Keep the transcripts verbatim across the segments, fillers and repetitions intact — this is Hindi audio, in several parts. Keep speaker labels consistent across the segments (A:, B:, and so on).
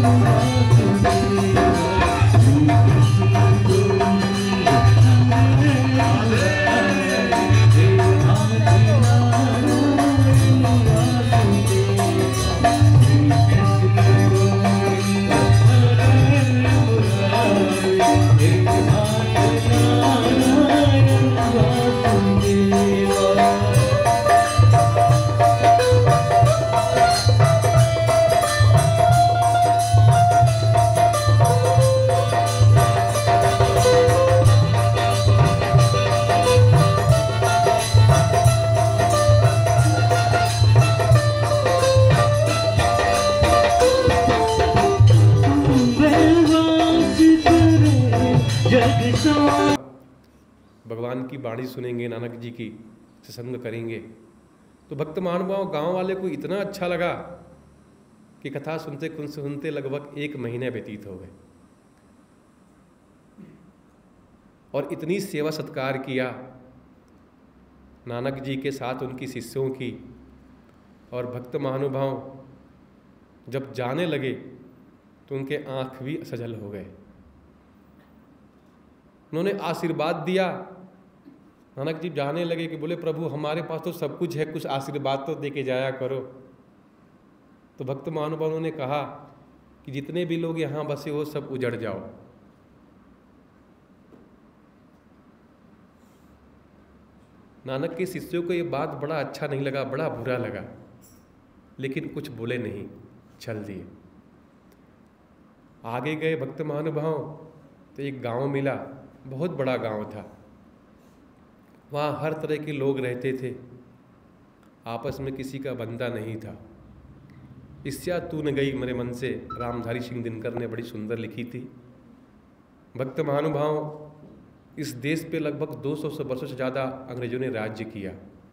A: भगवान की बाणी सुनेंगे, नानक जी की सत्संग करेंगे, तो भक्त महानुभाव गांव वाले को इतना अच्छा लगा कि कथा सुनते सुनते लगभग एक महीने व्यतीत हो गए और इतनी सेवा सत्कार किया नानक जी के साथ उनकी शिष्यों की। और भक्त महानुभाव जब जाने लगे तो उनके आंख भी सजल हो गए। उन्होंने आशीर्वाद दिया। नानक जी जाने लगे कि बोले प्रभु हमारे पास तो सब कुछ है, कुछ आशीर्वाद तो दे के जाया करो। तो भक्त महानुभावों ने कहा कि जितने भी लोग यहाँ बसे हो सब उजड़ जाओ। नानक के शिष्यों को ये बात बड़ा अच्छा नहीं लगा, बड़ा बुरा लगा, लेकिन कुछ बोले नहीं, चल दिए। आगे गए भक्त महानुभाव तो एक गांव मिला, बहुत बड़ा गांव था। वहाँ हर तरह के लोग रहते थे, आपस में किसी का बंदा नहीं था। ईर्ष्या तू न गई मेरे मन से, रामधारी सिंह दिनकर ने बड़ी सुंदर लिखी थी। भक्त महानुभाव इस देश पे लगभग दो सौ वर्षों से ज़्यादा अंग्रेजों ने राज्य किया।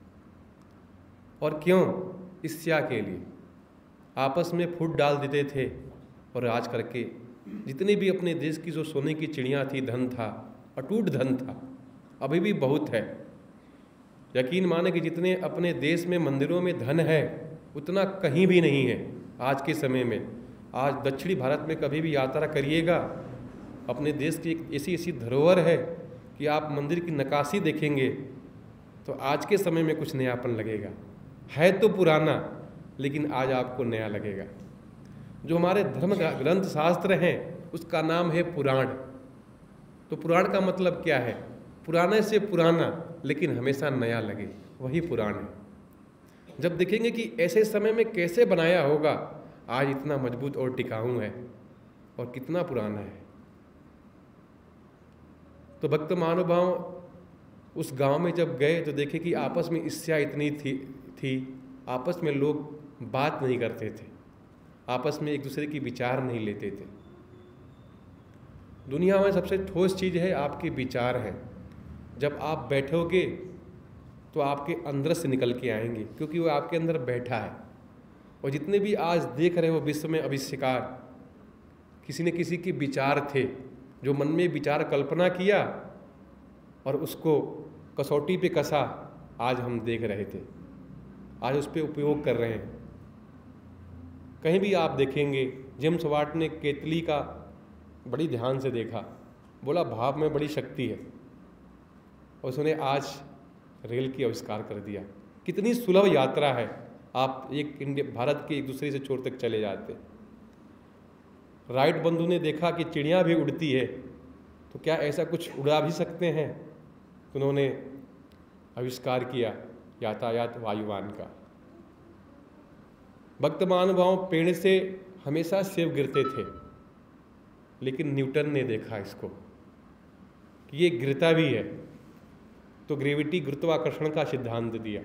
A: और क्यों? ईर्ष्या के लिए आपस में फूट डाल देते थे और राज करके जितनी भी अपने देश की जो सोने की चिड़िया थी, धन था, अटूट धन था, अभी भी बहुत है। यकीन माने कि जितने अपने देश में मंदिरों में धन है उतना कहीं भी नहीं है आज के समय में। आज दक्षिणी भारत में कभी भी यात्रा करिएगा, अपने देश की एक ऐसी ऐसी धरोहर है कि आप मंदिर की नक्काशी देखेंगे तो आज के समय में कुछ नयापन लगेगा। है तो पुराना, लेकिन आज आपको नया लगेगा। जो हमारे धर्म ग्रंथ शास्त्र हैं उसका नाम है पुराण। तो पुराण का मतलब क्या है? पुराने से पुराना, लेकिन हमेशा नया लगे, वही पुराण है। जब देखेंगे कि ऐसे समय में कैसे बनाया होगा, आज इतना मजबूत और टिकाऊ है और कितना पुराना है। तो भक्त महानुभाव उस गांव में जब गए तो देखे कि आपस में ईर्ष्या इतनी थी थी आपस में लोग बात नहीं करते थे, आपस में एक दूसरे की विचार नहीं लेते थे। दुनिया में सबसे ठोस चीज़ है आपके विचार हैं। जब आप बैठोगे तो आपके अंदर से निकल के आएंगे, क्योंकि वो आपके अंदर बैठा है। और जितने भी आज देख रहे हो विश्व में आविष्कार, किसी न किसी के विचार थे, जो मन में विचार कल्पना किया और उसको कसौटी पे कसा, आज हम देख रहे थे, आज उस पर उपयोग कर रहे हैं। कहीं भी आप देखेंगे, जेम्स वाट ने केतली का बड़ी ध्यान से देखा, बोला भाव में बड़ी शक्ति है, और उसने आज रेल की आविष्कार कर दिया। कितनी सुलभ यात्रा है, आप एक इंडिया भारत के एक दूसरे से छोर तक चले जाते। राइट बंधु ने देखा कि चिड़िया भी उड़ती है, तो क्या ऐसा कुछ उड़ा भी सकते हैं? तो उन्होंने आविष्कार किया यातायात वायुयान का। भक्त महानुभाव पेड़ से हमेशा सेब गिरते थे, लेकिन न्यूटन ने देखा इसको कि ये गिरता भी है, तो ग्रेविटी गुरुत्वाकर्षण का सिद्धांत दिया।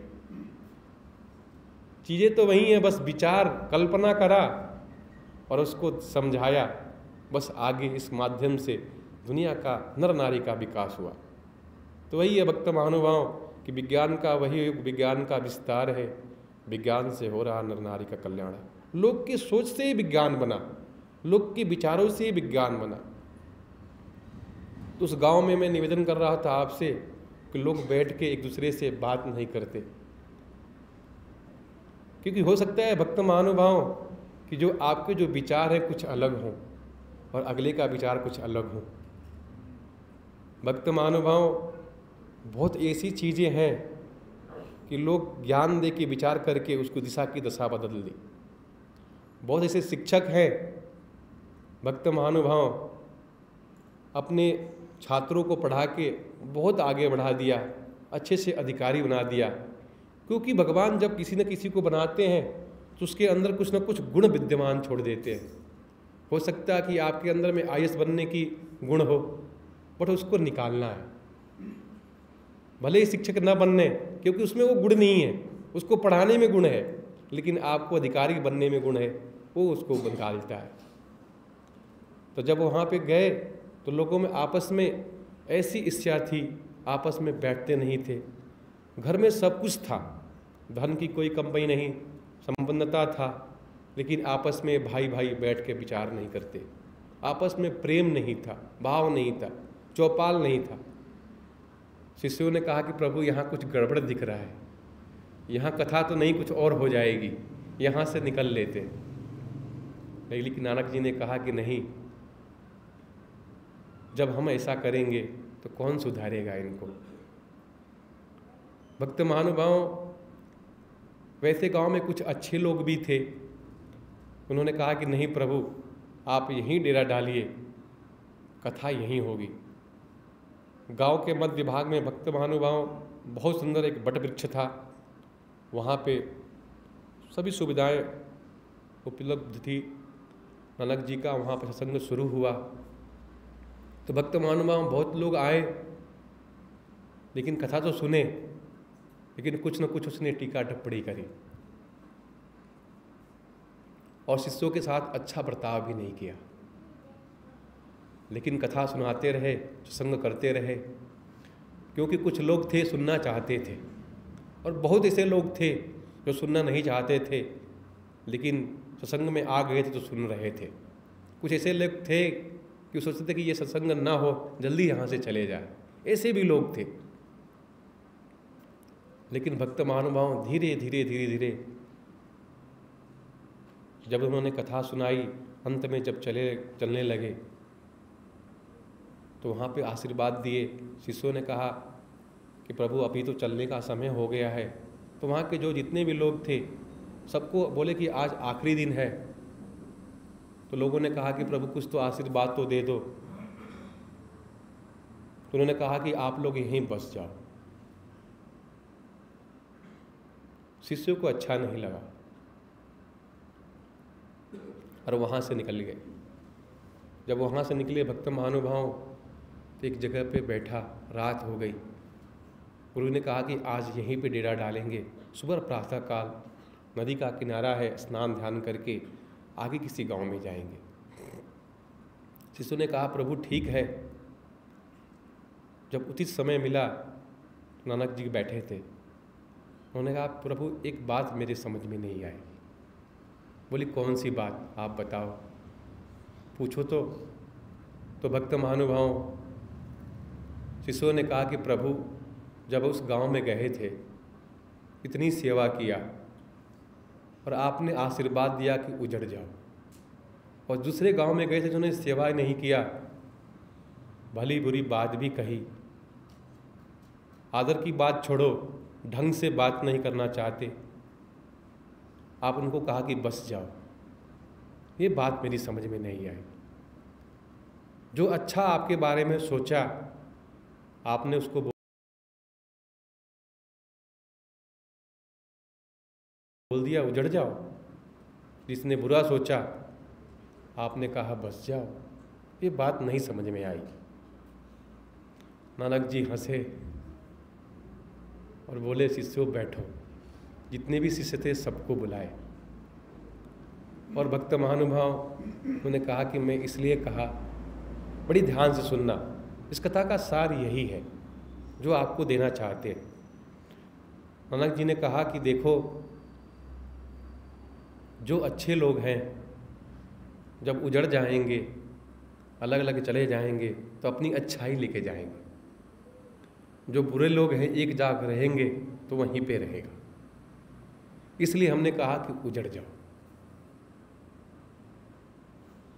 A: चीज़ें तो वही हैं, बस विचार कल्पना करा और उसको समझाया, बस आगे इस माध्यम से दुनिया का नर नारी का विकास हुआ। तो वही है भक्त महानुभाव कि विज्ञान का वही युग, विज्ञान का विस्तार है, विज्ञान से हो रहा नर नारी का कल्याण है। लोग की सोच से ही विज्ञान बना, लोग के विचारों से ही विज्ञान बना। तो उस गांव में मैं निवेदन कर रहा था आपसे कि लोग बैठ के एक दूसरे से बात नहीं करते, क्योंकि हो सकता है भक्त महानुभाव कि जो आपके जो विचार हैं कुछ अलग हों और अगले का विचार कुछ अलग हो। भक्त महानुभाव, बहुत ऐसी चीज़ें हैं कि लोग ज्ञान दे के विचार करके उसको दिशा की दशा बदल दी। बहुत ऐसे शिक्षक हैं भक्त महानुभाव, अपने छात्रों को पढ़ा के बहुत आगे बढ़ा दिया, अच्छे से अधिकारी बना दिया। क्योंकि भगवान जब किसी न किसी को बनाते हैं तो उसके अंदर कुछ न कुछ गुण विद्यमान छोड़ देते हैं। हो सकता है कि आपके अंदर में आई ए एस बनने की गुण हो, बट उसको निकालना है। भले ही शिक्षक न बनने, क्योंकि उसमें वो गुण नहीं है, उसको पढ़ाने में गुण है, लेकिन आपको अधिकारी बनने में गुण है, वो उसको निकालता है। तो जब वहाँ पे गए तो लोगों में आपस में ऐसी ईर्ष्या थी, आपस में बैठते नहीं थे। घर में सब कुछ था, धन की कोई कमी नहीं, संपन्नता था, लेकिन आपस में भाई भाई बैठ के विचार नहीं करते। आपस में प्रेम नहीं था, भाव नहीं था, चौपाल नहीं था। शिष्यों ने कहा कि प्रभु यहाँ कुछ गड़बड़ दिख रहा है, यहाँ कथा तो नहीं कुछ और हो जाएगी, यहाँ से निकल लेते। लेकिन नानक जी ने कहा कि नहीं, जब हम ऐसा करेंगे तो कौन सुधारेगा इनको। भक्त महानुभाव, वैसे गांव में कुछ अच्छे लोग भी थे, उन्होंने कहा कि नहीं प्रभु, आप यहीं डेरा डालिए, कथा यहीं होगी। गांव के मध्य भाग में भक्त महानुभाव बहुत सुंदर एक बट वृक्ष था, वहाँ पे सभी सुविधाएं उपलब्ध थी। नानक जी का वहाँ पर सत्संग शुरू हुआ तो भक्त महानुभाव बहुत लोग आए, लेकिन कथा तो सुने, लेकिन कुछ न कुछ उसने टीका टिप्पणी करी और शिष्यों के साथ अच्छा बर्ताव भी नहीं किया। लेकिन कथा सुनाते रहे, सत्संग करते रहे, क्योंकि कुछ लोग थे सुनना चाहते थे और बहुत ऐसे लोग थे जो सुनना नहीं चाहते थे, लेकिन सत्संग में आ गए थे तो सुन रहे थे। कुछ ऐसे लोग थे कि सोचते थे कि ये सत्संग ना हो, जल्दी यहाँ से चले जाए, ऐसे भी लोग थे। लेकिन भक्त महानुभाव धीरे धीरे धीरे धीरे जब उन्होंने कथा सुनाई, अंत में जब चले चलने लगे तो वहाँ पे आशीर्वाद दिए। शिष्यों ने कहा कि प्रभु अभी तो चलने का समय हो गया है। तो वहाँ के जो जितने भी लोग थे सबको बोले कि आज आखिरी दिन है। तो लोगों ने कहा कि प्रभु कुछ तो आशीर्वाद तो दे दो। तो उन्होंने कहा कि आप लोग यहीं बस जाओ। शिष्यों को अच्छा नहीं लगा और वहाँ से निकल गए। जब वहाँ से निकले भक्त महानुभाव तो एक जगह पे बैठा, रात हो गई। गुरु ने कहा कि आज यहीं पे डेरा डालेंगे, सुबह प्रातः काल नदी का किनारा है, स्नान ध्यान करके आगे किसी गांव में जाएंगे। शिष्यों ने कहा प्रभु ठीक है। जब उचित समय मिला नानक जी बैठे थे, उन्होंने कहा प्रभु एक बात मेरे समझ में नहीं आई। बोली कौन सी बात, आप बताओ, पूछो तो। तो भक्त महानुभाव शिष्यों ने कहा कि प्रभु जब उस गांव में गए थे, इतनी सेवा किया और आपने आशीर्वाद दिया कि उजड़ जाओ, और दूसरे गांव में गए थे जिन्होंने सेवा नहीं किया, भली बुरी बात भी कही, आदर की बात छोड़ो, ढंग से बात नहीं करना चाहते, आप उनको कहा कि बस जाओ। ये बात मेरी समझ में नहीं आई। जो अच्छा आपके बारे में सोचा आपने उसको बोल दिया उजड़ जाओ, जिसने बुरा सोचा आपने कहा बस जाओ। ये बात नहीं समझ में आई। नानक जी हंसे और बोले शिष्यों बैठो। जितने भी शिष्य थे सबको बुलाए और भक्त महानुभाव उन्होंने कहा कि मैं इसलिए कहा, बड़ी ध्यान से सुनना, इस कथा का सार यही है जो आपको देना चाहते हैं। नानक जी ने कहा कि देखो, जो अच्छे लोग हैं जब उजड़ जाएंगे, अलग अलग चले जाएंगे, तो अपनी अच्छाई लेके जाएंगे। जो बुरे लोग हैं एक जाग रहेंगे तो वहीं पे रहेगा। इसलिए हमने कहा कि उजड़ जाओ।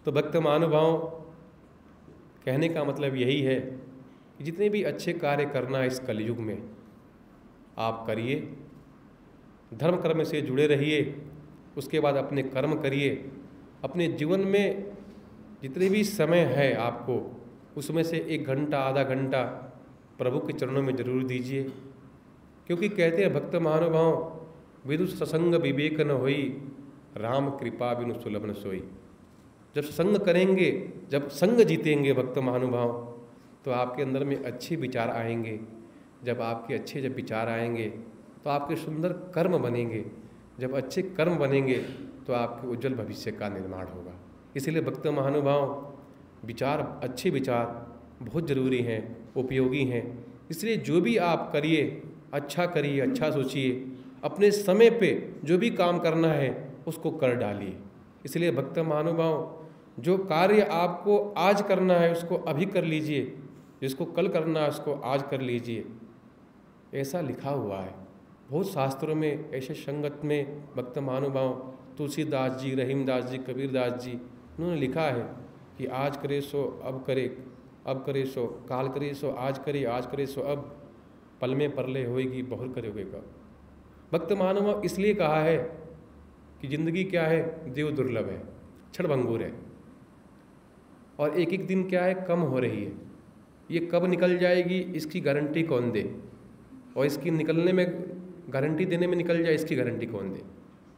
A: तो भक्त महानुभाव, कहने का मतलब यही है कि जितने भी अच्छे कार्य करना है इस कलयुग में आप करिए, धर्म कर्म से जुड़े रहिए, उसके बाद अपने कर्म करिए। अपने जीवन में जितने भी समय है आपको, उसमें से एक घंटा आधा घंटा प्रभु के चरणों में जरूर दीजिए, क्योंकि कहते हैं भक्त महानुभाव विदु सत्संग विवेक न होई, राम कृपा बिनु सुलभ न सोई। जब संग करेंगे, जब संग जीतेंगे भक्त महानुभाव, तो आपके अंदर में अच्छे विचार आएंगे। जब आपके अच्छे जब विचार आएंगे तो आपके सुंदर कर्म बनेंगे। जब अच्छे कर्म बनेंगे तो आपके उज्जवल भविष्य का निर्माण होगा। इसलिए भक्त महानुभाव, विचार, अच्छे विचार बहुत ज़रूरी हैं, उपयोगी हैं। इसलिए जो भी आप करिए अच्छा करिए, अच्छा सोचिए, अपने समय पे जो भी काम करना है उसको कर डालिए। इसलिए भक्त महानुभाव, जो कार्य आपको आज करना है उसको अभी कर लीजिए, जिसको कल करना है उसको आज कर लीजिए, ऐसा लिखा हुआ है बहुत शास्त्रों में। ऐसे संगत में भक्त महानुभाव तुलसीदास जी, रहीमदास जी, कबीरदास जी, उन्होंने लिखा है कि आज करे सो अब करे, अब करे सो काल करे सो आज करे, आज करे सो अब, पल में परले होएगी बहुर करोगे कब। भक्त महानुभाव इसलिए कहा है कि जिंदगी क्या है, देव दुर्लभ है, क्षणभंगुर है, और एक एक दिन क्या है, कम हो रही है। ये कब निकल जाएगी इसकी गारंटी कौन दे, और इसकी निकलने में, गारंटी देने में निकल जाए इसकी गारंटी कौन दे।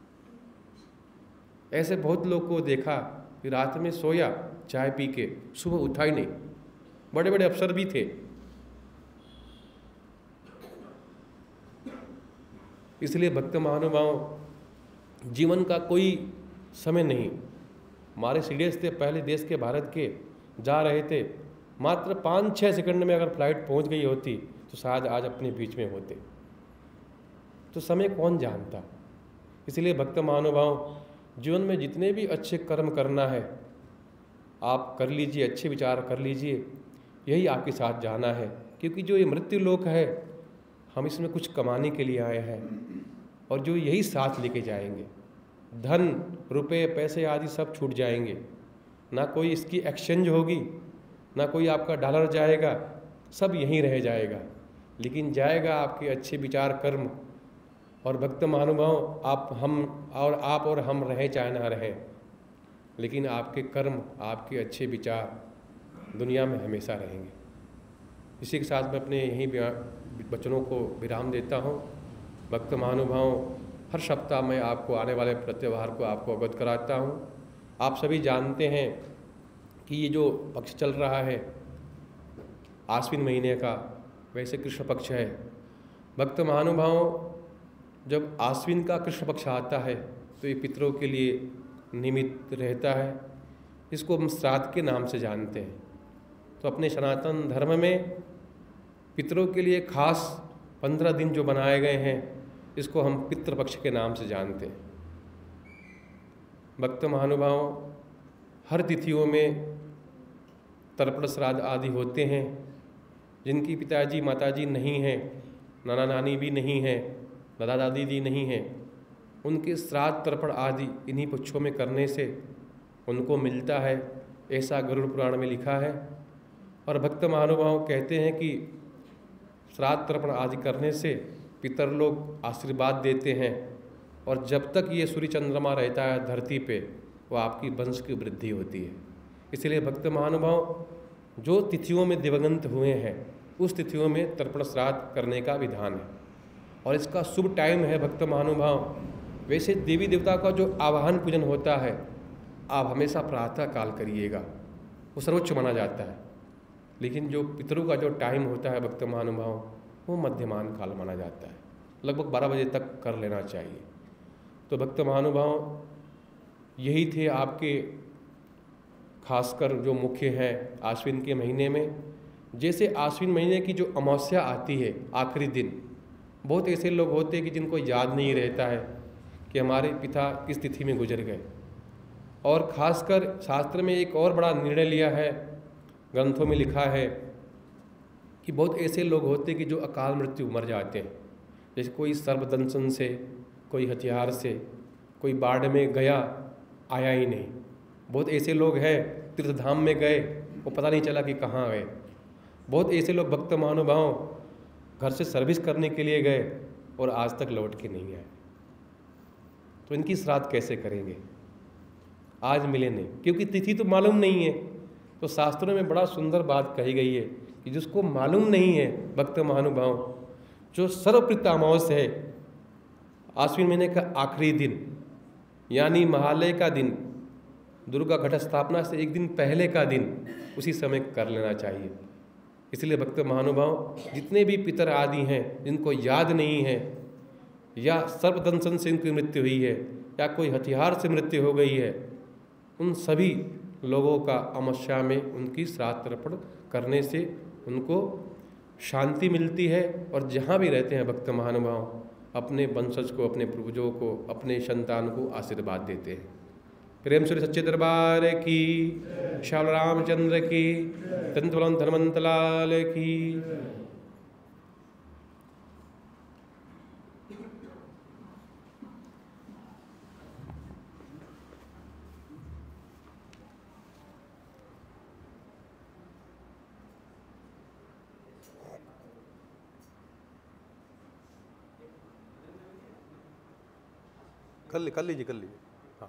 A: ऐसे बहुत लोग को देखा कि रात में सोया चाय पी के, सुबह उठा ही नहीं। बड़े बड़े अफसर भी थे। इसलिए भक्त महानुभाव, जीवन का कोई समय नहीं। हमारे सीडीएस थे पहले देश के, भारत के, जा रहे थे, मात्र पाँच छः सेकंड में अगर फ्लाइट पहुंच गई होती तो शायद आज अपने बीच में होते। तो समय कौन जानता। इसलिए भक्त महानुभाव, जीवन में जितने भी अच्छे कर्म करना है आप कर लीजिए, अच्छे विचार कर लीजिए, यही आपके साथ जाना है। क्योंकि जो ये मृत्यु लोक है, हम इसमें कुछ कमाने के लिए आए हैं, और जो यही साथ लेके जाएंगे। धन, रुपए, पैसे आदि सब छूट जाएंगे, ना कोई इसकी एक्सचेंज होगी, ना कोई आपका डॉलर जाएगा, सब यहीं रह जाएगा। लेकिन जाएगा आपके अच्छे विचार, कर्म। और भक्त महानुभाव, आप हम और आप और हम रहें चाहे ना रहें, लेकिन आपके कर्म, आपके अच्छे विचार दुनिया में हमेशा रहेंगे। इसी के साथ मैं अपने यहीं वचनों को विराम देता हूँ। भक्त महानुभाव, हर सप्ताह मैं आपको आने वाले प्रत्यवार को आपको अवगत कराता हूँ। आप सभी जानते हैं कि ये जो पक्ष चल रहा है आश्विन महीने का, वैसे कृष्ण पक्ष है। भक्त महानुभाव, जब आश्विन का कृष्ण पक्ष आता है तो ये पितरों के लिए निमित्त रहता है। इसको हम श्राद्ध के नाम से जानते हैं। तो अपने सनातन धर्म में पितरों के लिए खास पंद्रह दिन जो बनाए गए हैं, इसको हम पितृपक्ष के नाम से जानते हैं। भक्त महानुभाव, हर तिथियों में तर्पण श्राद्ध आदि होते हैं। जिनकी पिताजी माताजी नहीं हैं, नाना नानी भी नहीं हैं, दादा दादी भी नहीं हैं, उनके श्राद्ध तर्पण आदि इन्हीं पक्षों में करने से उनको मिलता है, ऐसा गरुड़ पुराण में लिखा है। और भक्त महानुभाव कहते हैं कि श्राद्ध तर्पण आदि करने से पितर लोग आशीर्वाद देते हैं, और जब तक ये सूर्य चंद्रमा रहता है धरती पे, वो आपकी वंश की वृद्धि होती है। इसलिए भक्त महानुभाव, जो तिथियों में दिवंगत हुए हैं उस तिथियों में तर्पण श्राद्ध करने का विधान है, और इसका शुभ टाइम है भक्त महानुभाव। वैसे देवी देवता का जो आवाहन पूजन होता है, आप हमेशा प्रातः काल करिएगा, वो सर्वोच्च माना जाता है। लेकिन जो पितरों का जो टाइम होता है भक्त महानुभाव, वो मध्यमान काल माना जाता है, लगभग बारह बजे तक कर लेना चाहिए। तो भक्त महानुभाव, यही थे आपके खासकर जो मुख्य हैं आश्विन के महीने में। जैसे आश्विन महीने की जो अमावस्या आती है आखिरी दिन, बहुत ऐसे लोग होते हैं कि जिनको याद नहीं रहता है कि हमारे पिता किस तिथि में गुजर गए। और खासकर शास्त्र में एक और बड़ा निर्णय लिया है, ग्रंथों में लिखा है कि बहुत ऐसे लोग होते हैं कि जो अकाल मृत्यु मर जाते हैं। जैसे कोई सर्पदंशन से, कोई हथियार से, कोई बाढ़ में गया, आया ही नहीं, बहुत ऐसे लोग हैं तीर्थ धाम में गए, वो पता नहीं चला कि कहाँ गए। बहुत ऐसे लोग भक्त महानुभाव घर से सर्विस करने के लिए गए और आज तक लौट के नहीं आए। तो इनकी श्राद्ध कैसे करेंगे? आज मिले नहीं, क्योंकि तिथि तो मालूम नहीं है। तो शास्त्रों में बड़ा सुंदर बात कही गई है कि जिसको मालूम नहीं है भक्त महानुभाव, जो सर्वप्रत अमावस है, आश्विन महीने का आखिरी दिन यानी महालय का दिन, दुर्गा घट स्थापना से एक दिन पहले का दिन, उसी समय कर लेना चाहिए। इसलिए भक्त महानुभाव जितने भी पितर आदि हैं जिनको याद नहीं है, या सर्पदंशन से उनकी मृत्यु हुई है, या कोई हथियार से मृत्यु हो गई है, उन सभी लोगों का अमावस्या में उनकी श्राद्ध तर्पण करने से उनको शांति मिलती है। और जहाँ भी रहते हैं भक्त महानुभाव अपने वंशज को, अपने पूर्वजों को, अपने संतान को आशीर्वाद देते हैं। प्रेम श्री सच्चे दरबार की, श्याम रामचंद्र की, तंतुलन धनवंत लाल की। कर ली कर लीजिए कर लीजिए हाँ।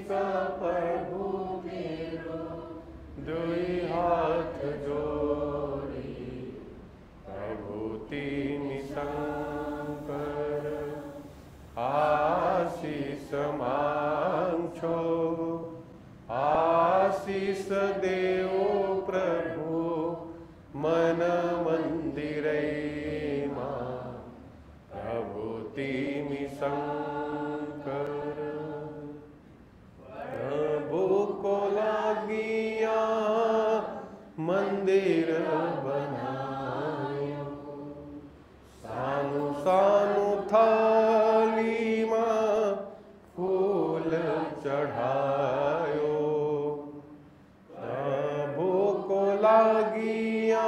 B: प्रभु मेरो दुई हाथ जोड़ी प्रभु तिमी शंकर आशीष मांगो आशीष देव प्रभु मन मंदिरमा प्रभु तिमी शंकर प्रभु को लागिया मंदिर बनायो सानु सानु थाली मां फूल चढ़ायो प्रभु को लागिया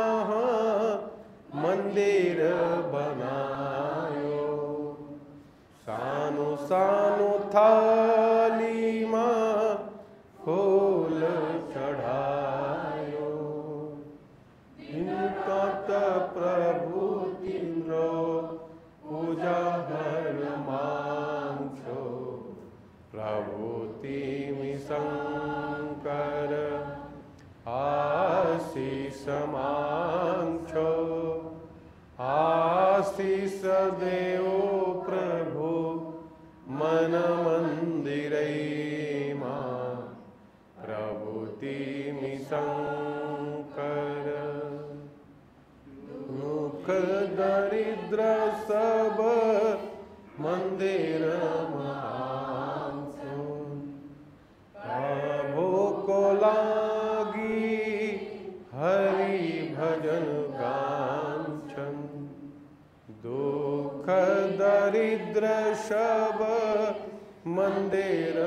B: मंदिर बनायो सानु सानु थाली मां फूल चढ़ायो इनका त प्रभु तिम्रो पूजा हर मांगो प्रभु तिमी शंकर आशीष मांगो आशीष देव प्रभु मन मंदिरमा प्रभु तिमी शंकर दुख दरिद्र सब मंदिर प्रभु को लागी हरि भजन गांचन दुख दरिद्र सब मंदिर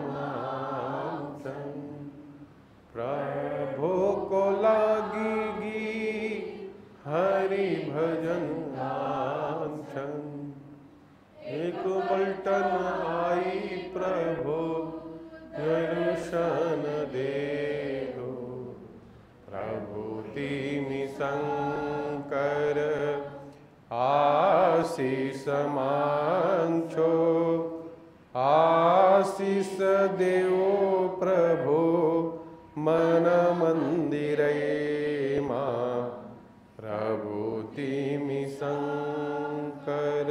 B: प्रभु को लागी हरि भजन गांचन एक पलटन आई प्रभु दर्शन दे दो प्रभु तिमी शंकर आशीष मांगो आशीष देव प्रभु मन मंदिरमा प्रभु तिमी शंकर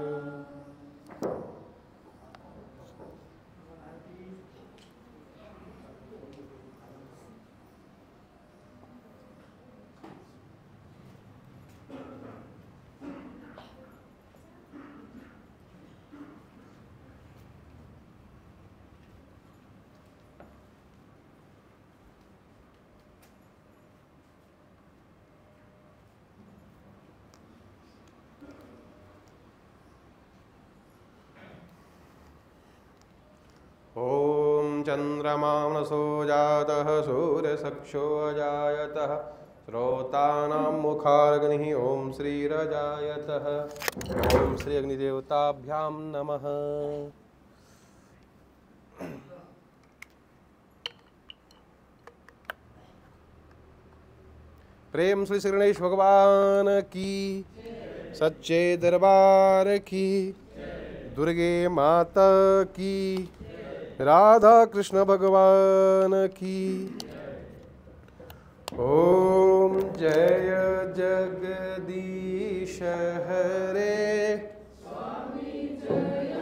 A: ओम चंद्रमानसो जातः सूर्यसक्षो अजायतः श्रोतानां मुखाग्निः ओम श्रीरजायतः ओम श्री अग्निदेवताभ्यां नमः। प्रेम श्री श्री गणेश भगवान की, सच्चे दरबार की, दुर्गे माता की, राधा कृष्ण भगवान की। ओम जय जगदीश हरे स्वामी जय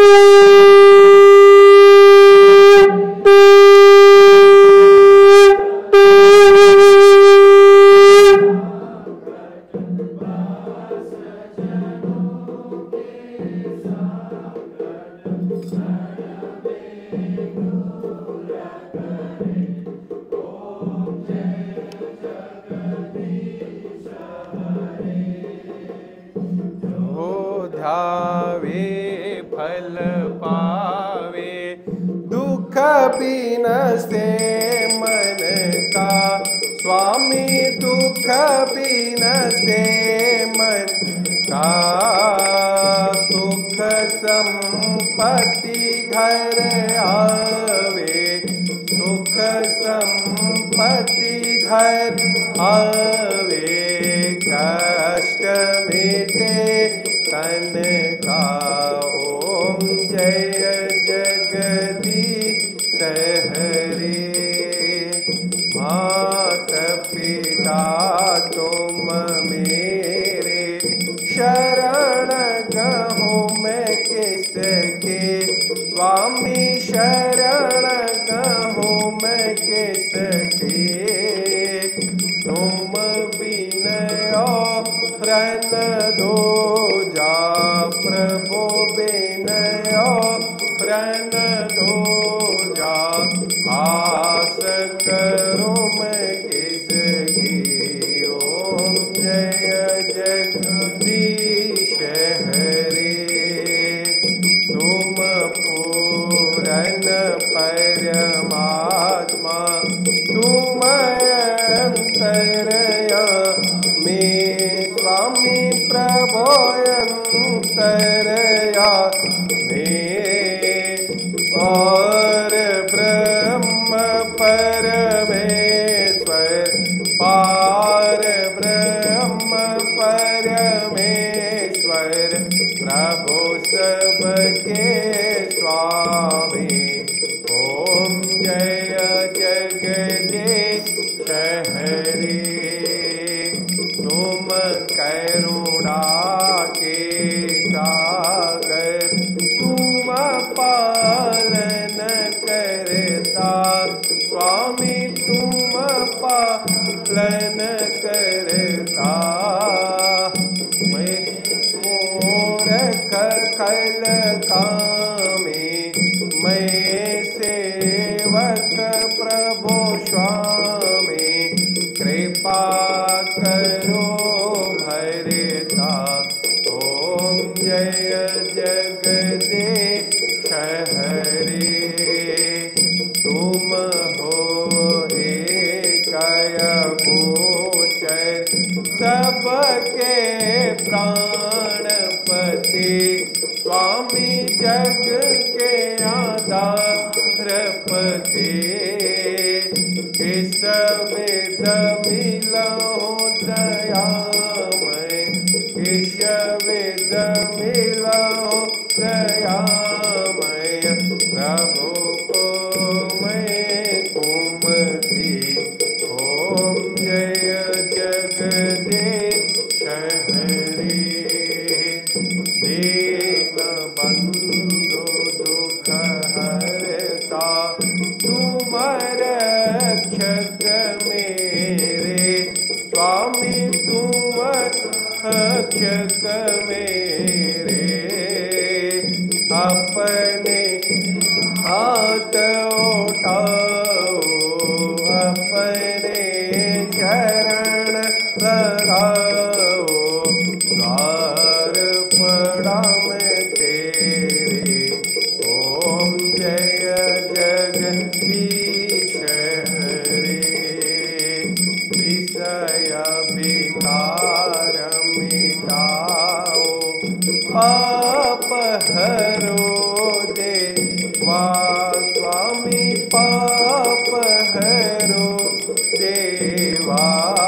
A: ध्यावे फल पावे दुख बिन से मन का स्वामी दुख बिन से मन का सुख संपत्ति घर आवे सुख संपत्ति घर आवे कष्ट मिटे तन का ओम जय जगदीश
B: सहरे मात पिता तुम मेरे शरण गहूँ मैं किसके स्वामी शरण गहूँ मैं किसके तुम बिनय रन दो जा प्रभु बिनय रन दो जा आस करो मैं किसकी ओम जय जगदीश हरे तुम पूरन परमात्मा तुम अंतरया में स्वामी प्रभो अंतरया में और ब्रह्म परमेश्वर पार ब्रह्म परमेश्वर प्रभु सबके स्वामी ओम जय जगदीश हरे तुम करुणा के सागर तुम पालन करता स्वामी तुम पालन करता मैं मूर्ख खल कामी मैं सेवक प्रभु स्वामी कृपा करो भरता ओम जय जगदीश हरे तुम हो एकय गोचर सबके प्राणपति स्वामी जग के आधारपति इस वेद मिलो दयामय इस वेद मिलो दयामय प्रभु को मैं कुमति ओम जय जगदीश हरे दीन बंधु दुख हरता तुम रक्षक मेरे स्वामी तुम रक्षक मेरे अपने हाथ उठाओ अपने शरण लगाओ द्वार पड़ा मैं तेरे ओम जय जगदीश हरे विषय विकार मिटाओ पाप हरो देवा स्वामी पाप हरो देवा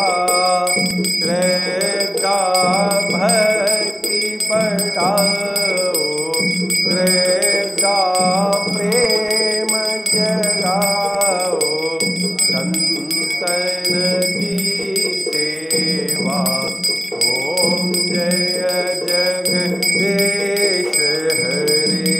B: श्रद्धा भक्ति बढ़ाओ श्रद्धा प्रेम जगाओ संतन की सेवा ओम जय जगदीश हरे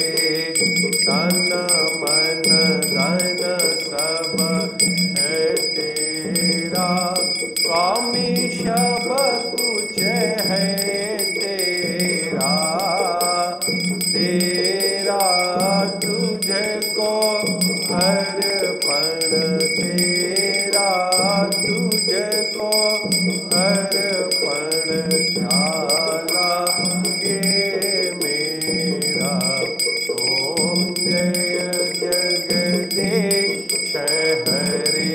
B: तन मन धन सब है तेरा स्वामी सब कुछ है तेरा तेरा तुझको अर्पण तेरा तुझको अर्पण ख्याला के मेरा ओम जय जगदीश हरे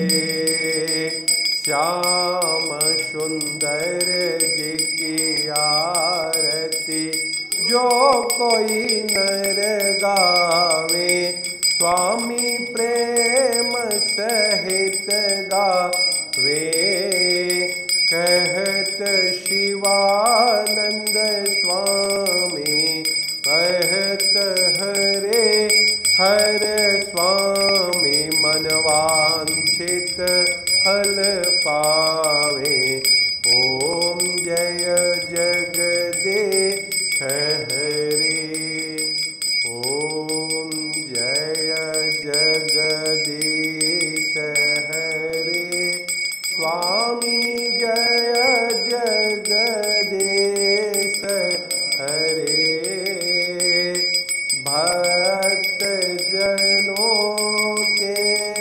B: श्याम सुंदर जी की आरती जो कोई नर गावे स्वामी प्रेम सहित गावे कहत शिवानंद स्वामी कहत हरे हर स्वामी मनवांछित फल पावे। ओम जय जगदीश हरे। ओम जय जगदीश हरे। स्वामी जय जगदीश हरे। भक्त जनों के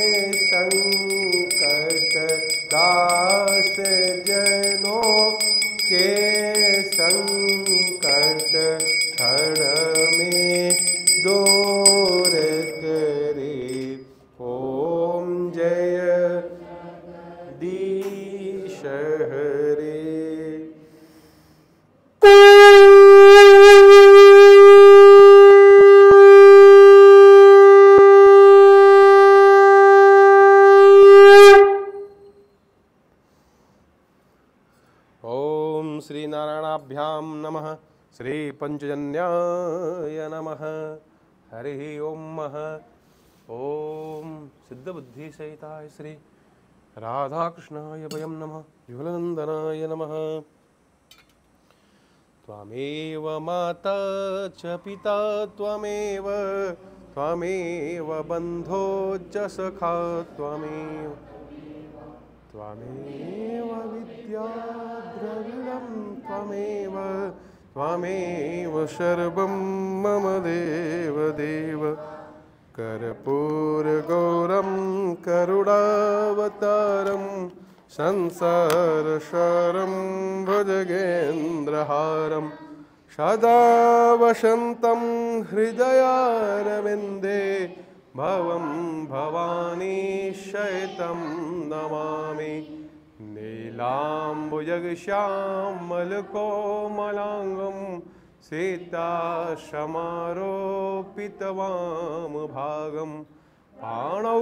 B: संकट, दास जनों के संकट क्षण में दूर करे। ओम जय जगदीश हरे। ओम श्री नारायणाभ्याम नमः। श्री पंचजन्याय नमः। हरि ओम। ओम सिद्ध बुद्धि सहिताय श्री राधाकृष्णाय वयं नमः। युगलनंदनाय नमः। त्वमेव माता च पिता त्वमेव, त्वमेव बन्धो च सखा त्वमेव, त्वमेव विद्या द्रविणं त्वमेव, त्वमेव सर्वं मम देव देव। कर्पूरगौरं करुणावतारं संसारसारं भुजगेन्द्रहारं सदा वसन्तं हृदयारविन्दे भवं भवानी शयतं नमामि। नीलाम्बुजगश्यामलकोमलाङ्गं सीतासमारोपितवामभागं पाणौ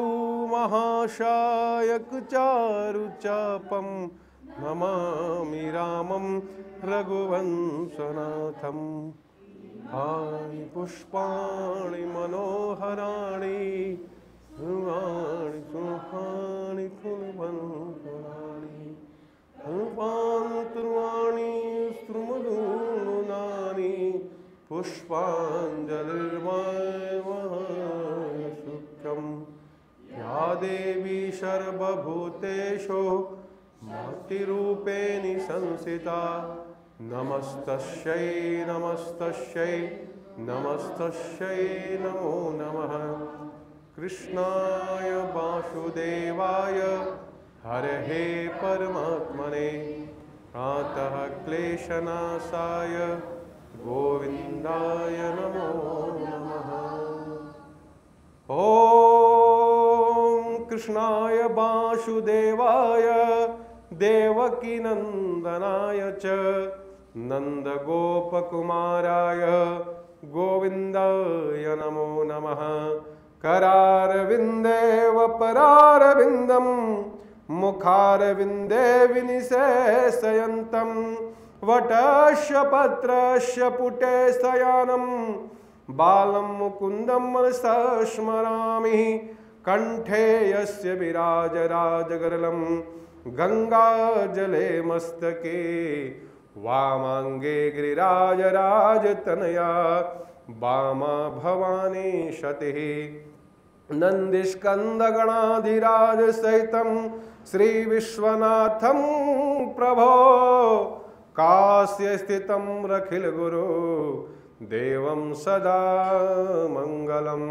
B: महाशायकचारुचापं नमामि रामं रघुवंशनाथम्। हानि पुष्पाणि मनोहराणि ध्रुवाणि सुहानि फुलवन्कुलानि रूपान्तर्वाणि स्रुमधूनानि पुष्पाञ्जलिर्वायुशुक्यं। या देवी सर्वभूतेषु मातृरूपेण संस्थिता नमस्तस्यै नमस्तस्यै नमस्तस्यै नमो नमः। कृष्णाय वासुदेवाय हरये परमात्मने प्रातः क्लेशनाशाय गोविन्दाय नमो नमः। ॐ कृष्णाय वासुदेवाय देवकीनन्दनाय च नन्दगोपकुमाराय गोविन्दाय नमो नमः। करारविन्देव परारविन्दं मुखारविन्दे विनिशयन्तं वटस्य पत्रस्य पुटे शयानं बालं मुकुन्दं मनसा स्मरामि। कण्ठे यस्य विराजराजगरलं गंगाजले मस्तके वामांगे गिरिराजराजतनया वामा भवानी शतिः। नन्दिस्कन्दगणाधिराज सहितं श्रीविश्वनाथं प्रभो काश्य स्थितं रखिलगुरो देवं सदा मङ्गलं।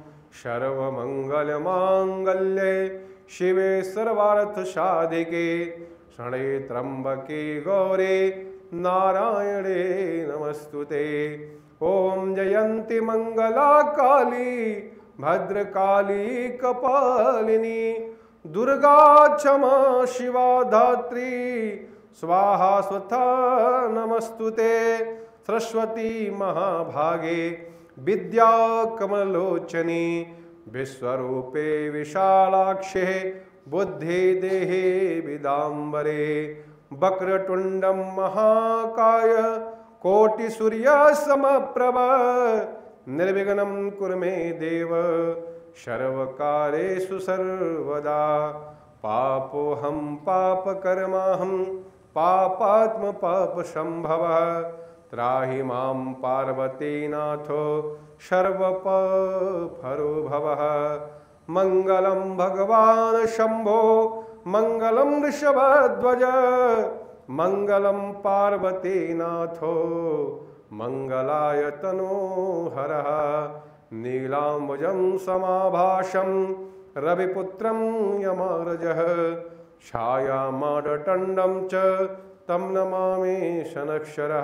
B: सर्वमङ्गलमाङ्गल्ये शिवे सर्वार्थसाधिके शरण्ये त्र्यम्बके गौरे नारायणे नमस्तुते। ओम जयंती मंगला काली भद्रकाली कपालिनी दुर्गा क्षमा शिवा धात्री स्वाहा स्वथा नमस्तुते। सरस्वती महाभागे विद्या कमलोचनी विश्वरूपे विशालाक्षे बुद्धि देहे विदाम्बरे वक्रतुंडम महाकाय कोटि सूर्य समप्रभ निर्विघ्नं कुरु मे देव सर्वकारेषु सर्वदा। पापोऽहं पापकर्माहं पापात्म पापसंभवः। त्राहि मां पार्वतीनाथो सर्वपापहरो भवः। मङ्गलं भगवान् शम्भो मङ्गलं वृषभध्वज। मङ्गलं पार्वतीनाथो मङ्गलायतनो हरः। नीलाम्बुजं समाभासं रविपुत्रं यमराजः। छायामार्तण्डं च तं नमामि शनैश्चरः।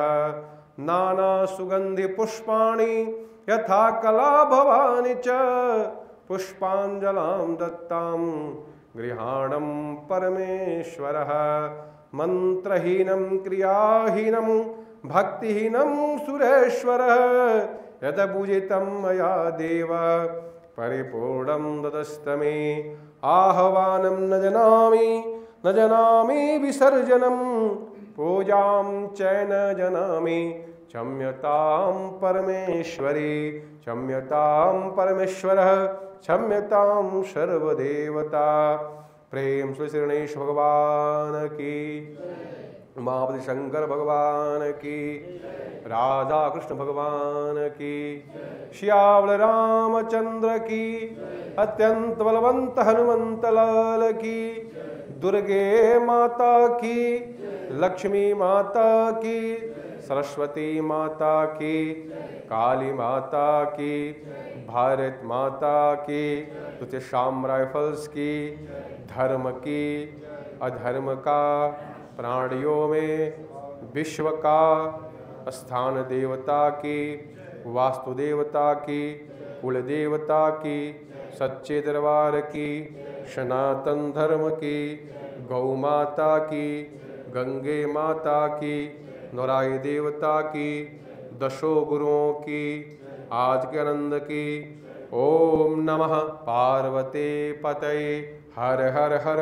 B: नानासुगन्धिपुष्पाणि यथा कलाभवानि च। पुष्पाञ्जलिं दत्तां गृहाणं परमेश्वरः। मन्त्रहीनं क्रियाहीनं भक्तिहीनं सुरेश्वरः। यत् पूजितं मया देव परिपूर्णं ददस्तमे। आह्वानं न जानामि न जानामि विसर्जनं। पूजां च न जानामि क्षम्यतां परमेश्वरी। क्षम्यतां परमेश्वरः क्षम्यतां सर्वदेवता। प्रेम श्री गणेश भगवान की, उमापति शंकर भगवान की, राधा कृष्ण भगवान की, श्यामल रामचंद्र की, अत्यंत बलवंत हनुमंत लाल की, दुर्गे माता की, लक्ष्मी माता की, सरस्वती माता की, काली माता की, भारत माता की, तुझे शाम राइफल्स की, धर्म की, अधर्म का, प्राणियों में विश्व का, स्थान देवता की, वास्तु देवता की, कुल देवता की, सच्चे दरबार की, सनातन धर्म की, गौ माता की, गंगे माता की, नौराई देवता की, दशो गुरुओं की, आज के आनंद की। ओम नमः पार्वते पतये। हर हर हर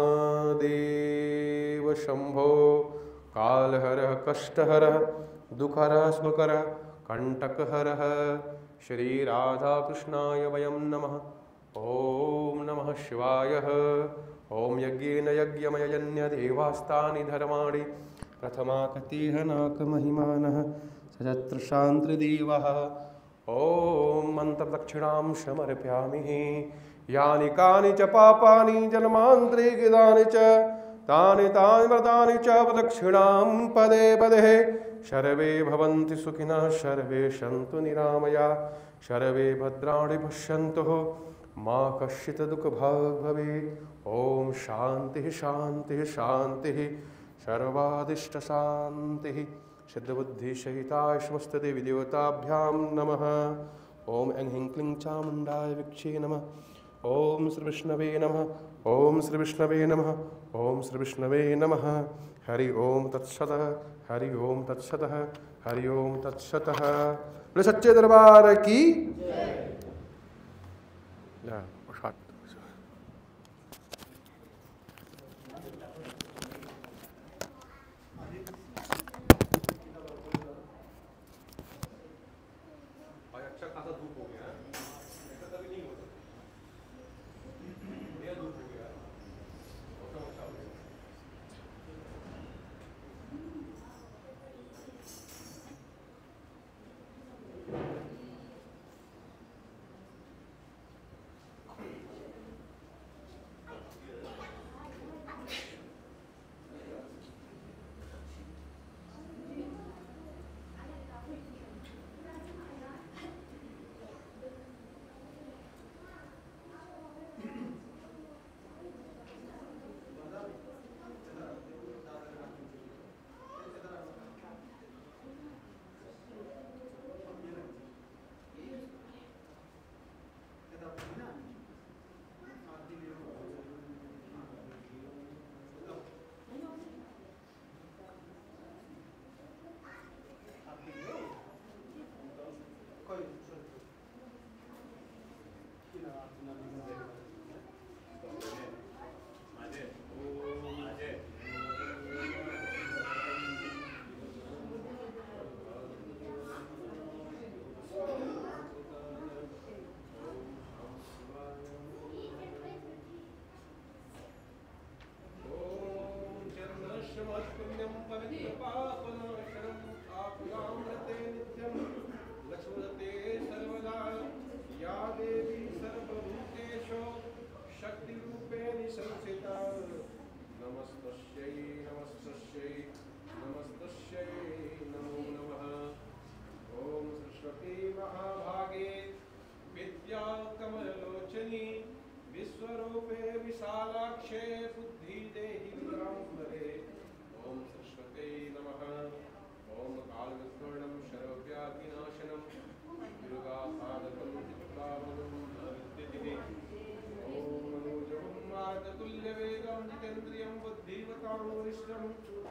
B: महादेव शंभो। काल हर कष्ट हर दुख हर सुखकर कंटक हर। श्री राधा कृष्णाय वयं नमः। ओम नमः शिवाय। ओम यज्ञेन यज्ञमयजन्य देवास्तानि धर्माणि प्रथमा कतिह नाक महिमानः सजत्र शान्तिदेवः। ओम मंत्र दक्षिणां समर्पयामि। यानि कानि च पापानि जन्मान्तरे कृतानि च तानि तानि व्रतानि च प्रदक्षिणां पदे पदे। सर्वे भवन्तु सुखिनः सर्वे सन्तु निरामया सर्वे भद्राणि पश्यन्तु मा कश्चित् दुःखभाग् भवेत्। ओम शान्तिः शान्तिः शान्तिः सर्वादिष्ट शान्तिः। सिद्धबुद्धि सहिताय समस्त देवी देवताभ्यां नमः। ओम ऐं ह्रीं क्लीं चामुण्डाय विक्षे नमः। ओम श्री विष्णवे नमः। ओम श्री विष्णवे नमः। ओम श्री विष्णवे नमः। हरि ओम तत्सतः। हरि ओम तत्सतः। हरि ओम तत्सतः। बोले सच्चे दरबार की।
A: विशालाक्षे बुद्धि देहि विद्याम्बरे। ओम सरस्वती नमः। ओम कालविस्मरणं शरव्याधिनाशनं दुर्गासाधकं चित्तावनं नरस्तितिः। ओम मनोजवं मार्गतुल्यवेगं जितेन्द्रियं बुद्धिमतां वरिष्ठं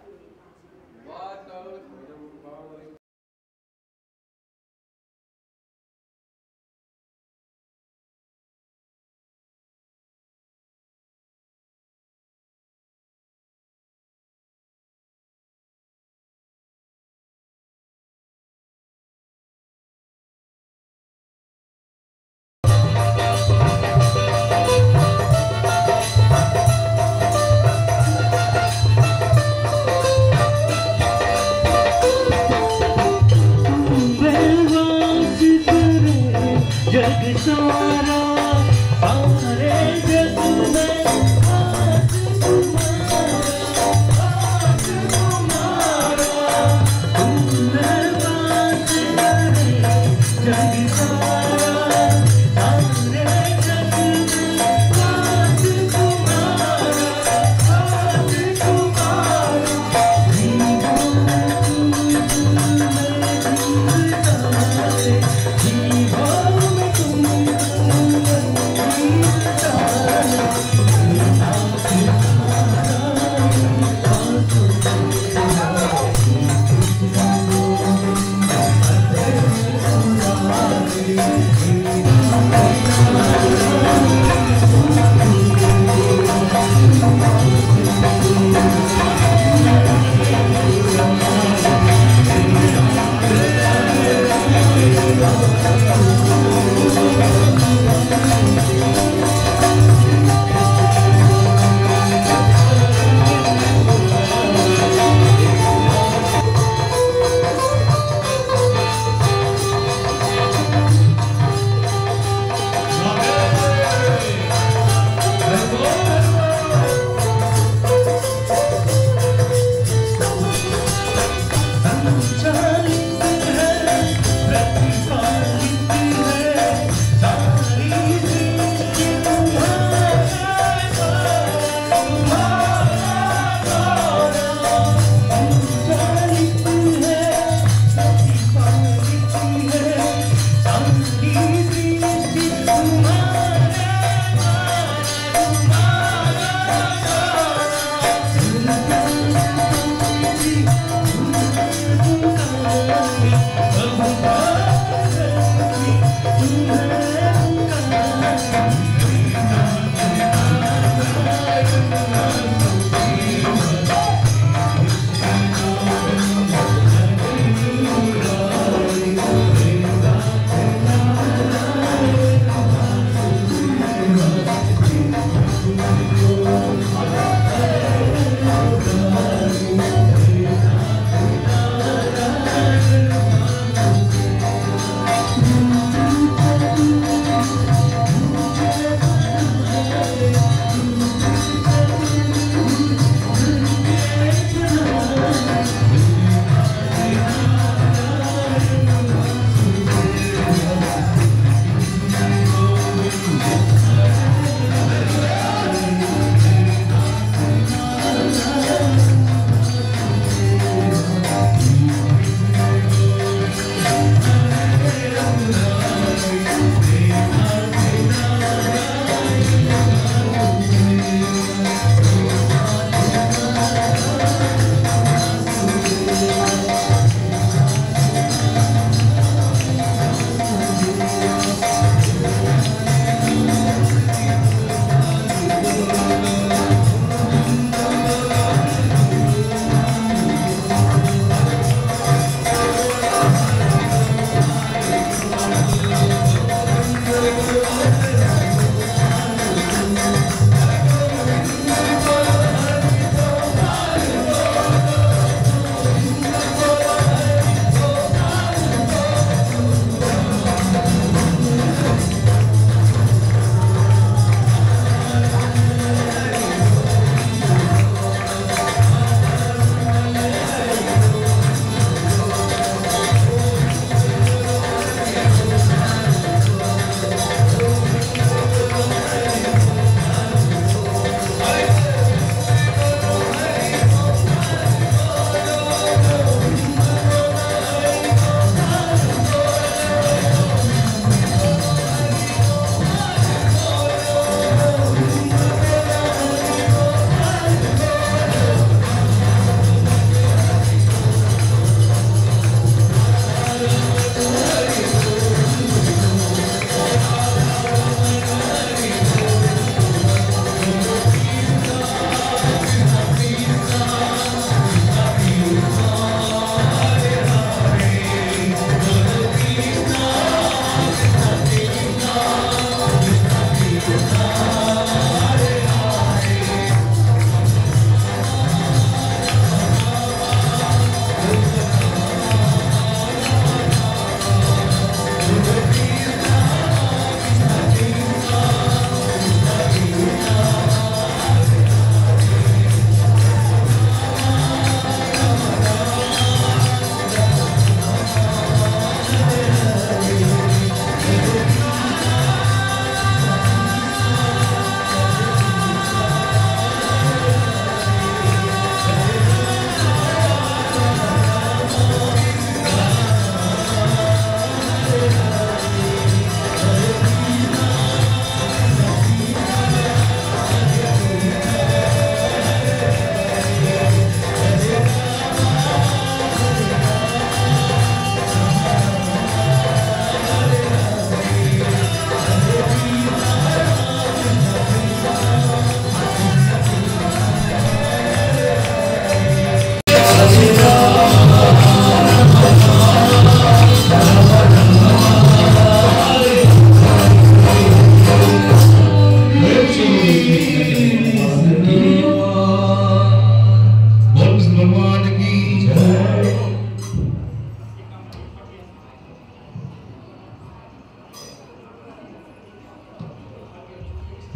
A: वातावरणं भावयम्।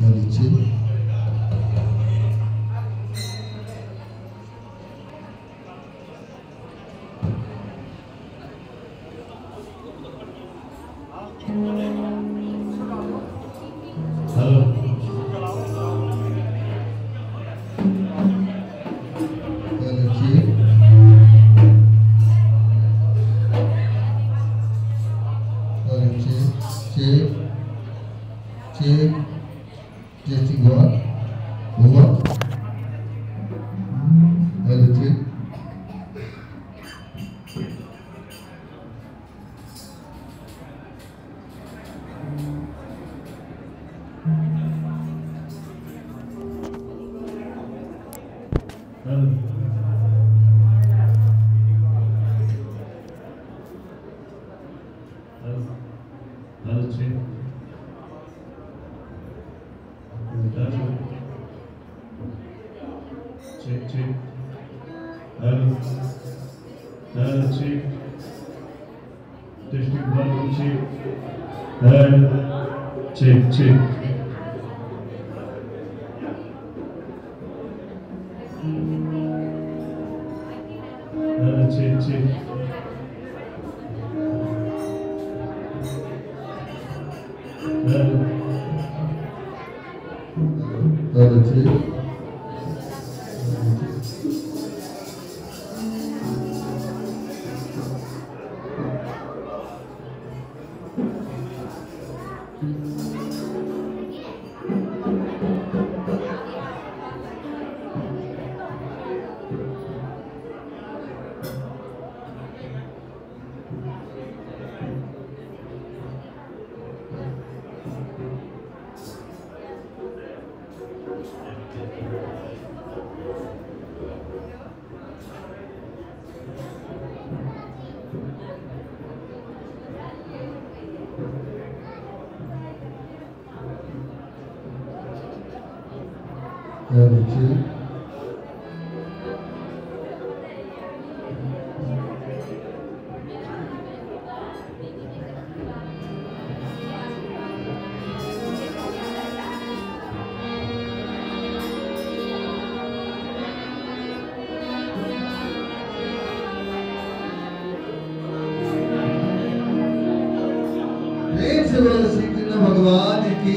C: भगवान की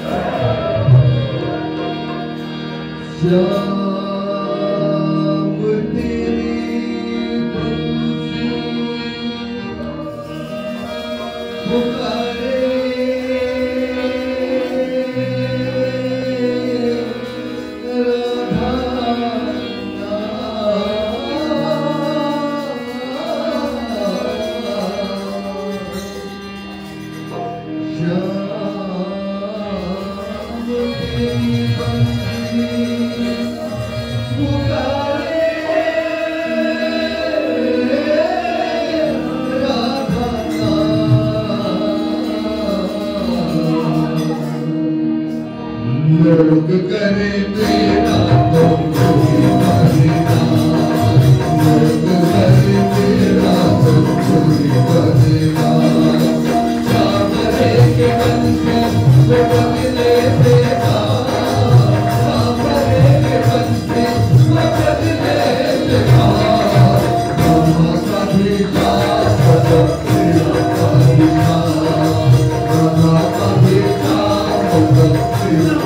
C: श्याम तेरी बंसी पुकारे लोग करे तेरा तो कोई बनेगा, लोग करे तेरा तो कोई बनेगा। सामने के मन से वो बदले देगा, सामने के मन से वो बदले देगा। मामा का भी साथ तेरा का भी साथ, मामा का भी साथ तेरा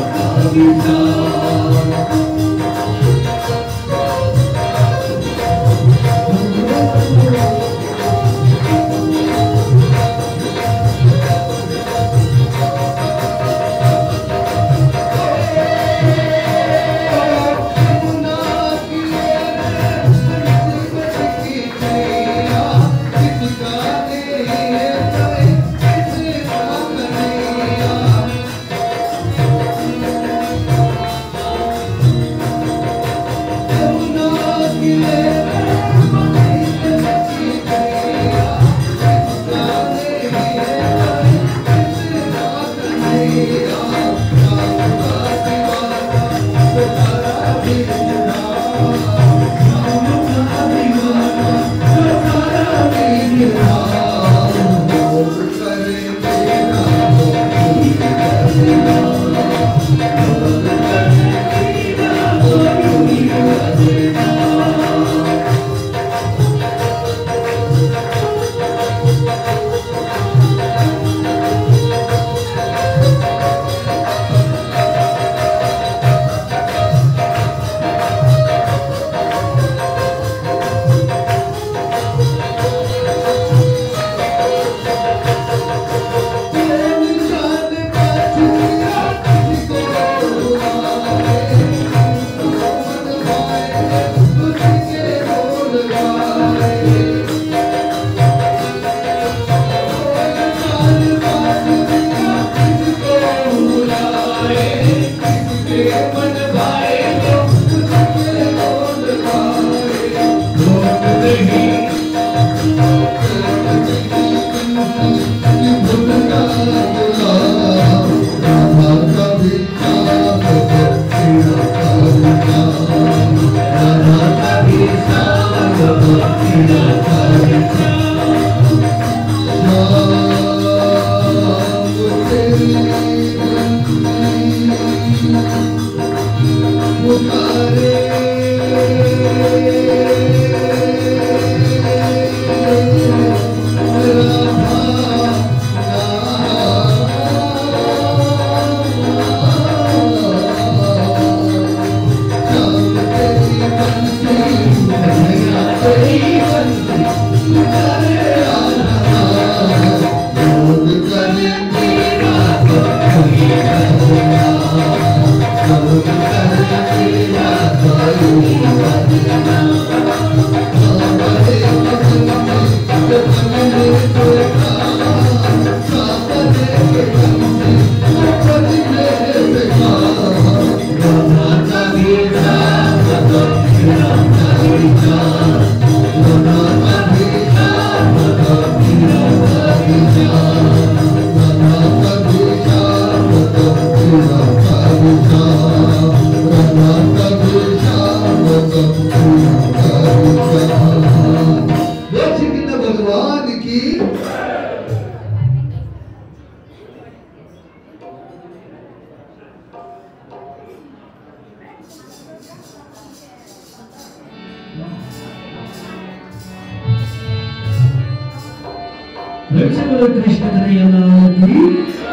C: कृष्ण कन्हैया लाल की।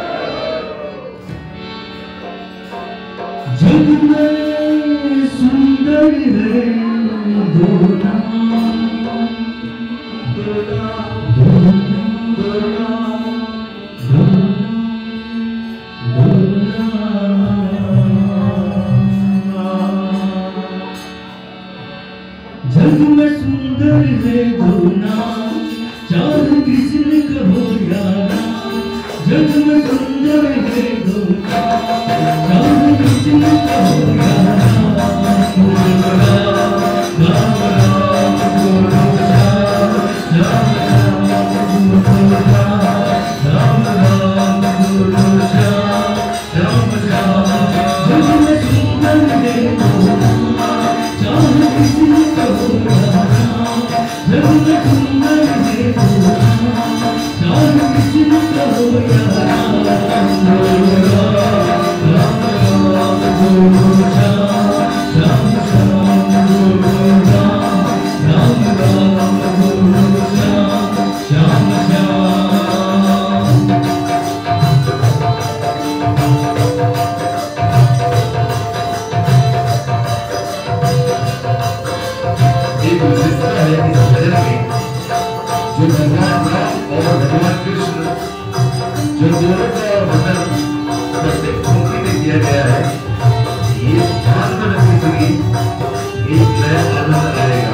C: जग में सुंदर है दो नाम, दो नाम, दो नाम, दो नाम। जग में सुंदर है दो नाम, चार कृष्ण कहो या राम। जग में सुंदर है दो नाम, चार कृष्ण कहो या राम। राम राम राम गुरु श्याम, श्याम श्याम गुरु राम। राम राम गुरु श्याम, श्याम श्याम। जग में सुंदर है दो नाम, चार कृष्ण कहो या राम। जग में सुंदर है दो नाम, चार कृष्ण कहो या राम। राम राम राम गुरु श्याम, श्याम श्याम गुरु राम। राम राम गुरु श्याम, श्याम श्याम। एक विशेषता है इस भजन में, जो भगवान राम और भगवान कृष्ण जो दोनों का वर्णन प्रत्येक पंक्ति में किया गया है, ये ध्यान में रखनी चाहिए, एक नया आनंद आएगा।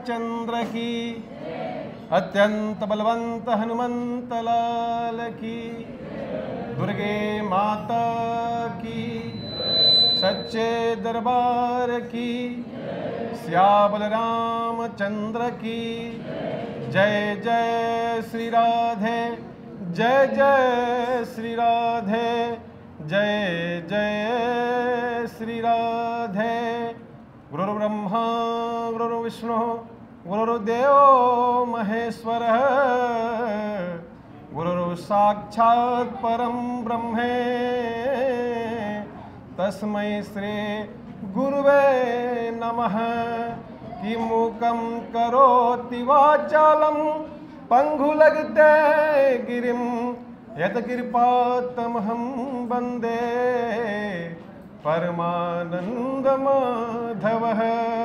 A: रामचंद्र की, अत्यंत बलवंत हनुमंत लाल की, दुर्गे माता की, सच्चे दरबार की, श्यामल रामचंद्र की। जय जय श्री राधे, जय जय श्री राधे, जय जय श्री राधे। गुरु ब्रह्मा गुरु विष्णु गुरुर्देव महेश्वर, गुरु साक्षात् परम ब्रह्म, तस्मै श्री गुरुवे नमः। कि मूकं करोति वाचालं पंगुलगते गिरिं, यत्कृपातमहं वन्दे परमानंद माधवः।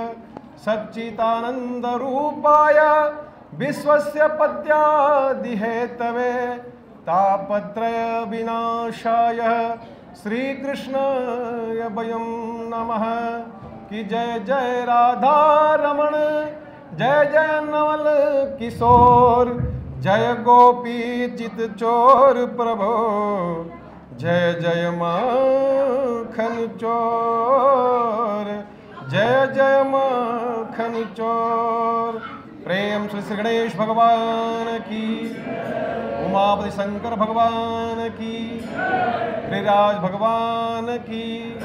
A: सच्चिदानन्दरूपाय विश्वस्य पद्यादिहेतवे, तापत्रय विनाशाय श्रीकृष्णाय वयं नमः। कि जय जय राधा रमण, जय जय नवल किशोर, जय गोपी चित चोर प्रभो, जय जय माखन चोर, जय जय माखन चोर। प्रेम श्री श्री गणेश भगवान की, उमापति शंकर भगवान की, गिरिराज भगवान की।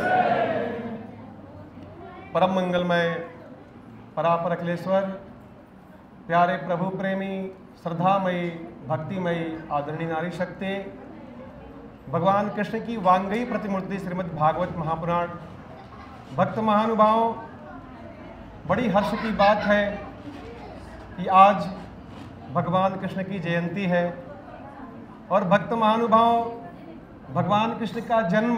A: परम मंगलमय परापर अखिलेश्वर, प्यारे प्रभु प्रेमी, श्रद्धामयी, भक्तिमयी, आदरणीय नारी शक्ति, भगवान कृष्ण की वांगई प्रतिमूर्ति श्रीमद् भागवत महापुराण। भक्त महानुभाव, बड़ी हर्ष की बात है कि आज भगवान कृष्ण की जयंती है और भक्त महानुभाव, भगवान कृष्ण का जन्म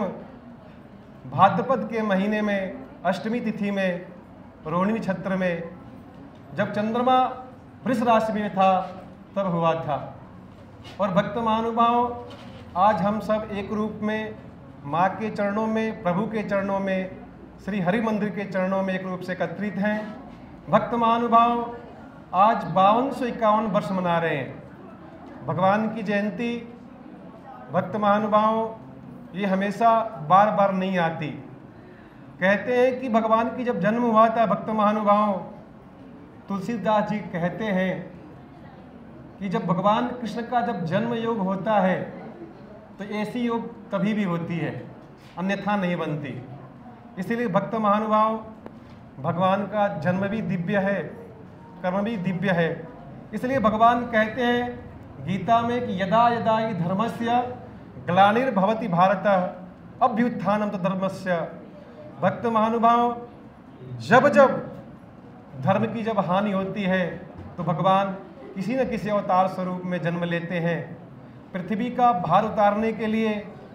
A: भाद्रपद के महीने में अष्टमी तिथि में रोहिणी नक्षत्र में, जब चंद्रमा वृष राशि में था तब हुआ था। और भक्त महानुभाव, आज हम सब एक रूप में माँ के चरणों में, प्रभु के चरणों में, श्री हरि मंदिर के चरणों में एक रूप से एकत्रित हैं। भक्त महानुभाव, आज बावन सौ इक्यावन वर्ष मना रहे हैं भगवान की जयंती। भक्त महानुभाव, ये हमेशा बार बार नहीं आती। कहते हैं कि भगवान की जब जन्म हुआ था, भक्त महानुभाव, तुलसीदास जी कहते हैं कि जब भगवान कृष्ण का जब जन्म योग होता है तो ऐसी योग तभी भी होती है, अन्यथा नहीं बनती। इसीलिए भक्त महानुभाव, भगवान का जन्म भी दिव्य है, कर्म भी दिव्य है। इसलिए भगवान कहते हैं गीता में कि यदा यदा हि धर्मस्य ग्लानिर्भवति भारत अभ्युत्थानं तो धर्मस्य। भक्त महानुभाव, जब जब धर्म की जब हानि होती है तो भगवान किसी न किसी अवतार स्वरूप में जन्म लेते हैं पृथ्वी का भार उतारने के लिए।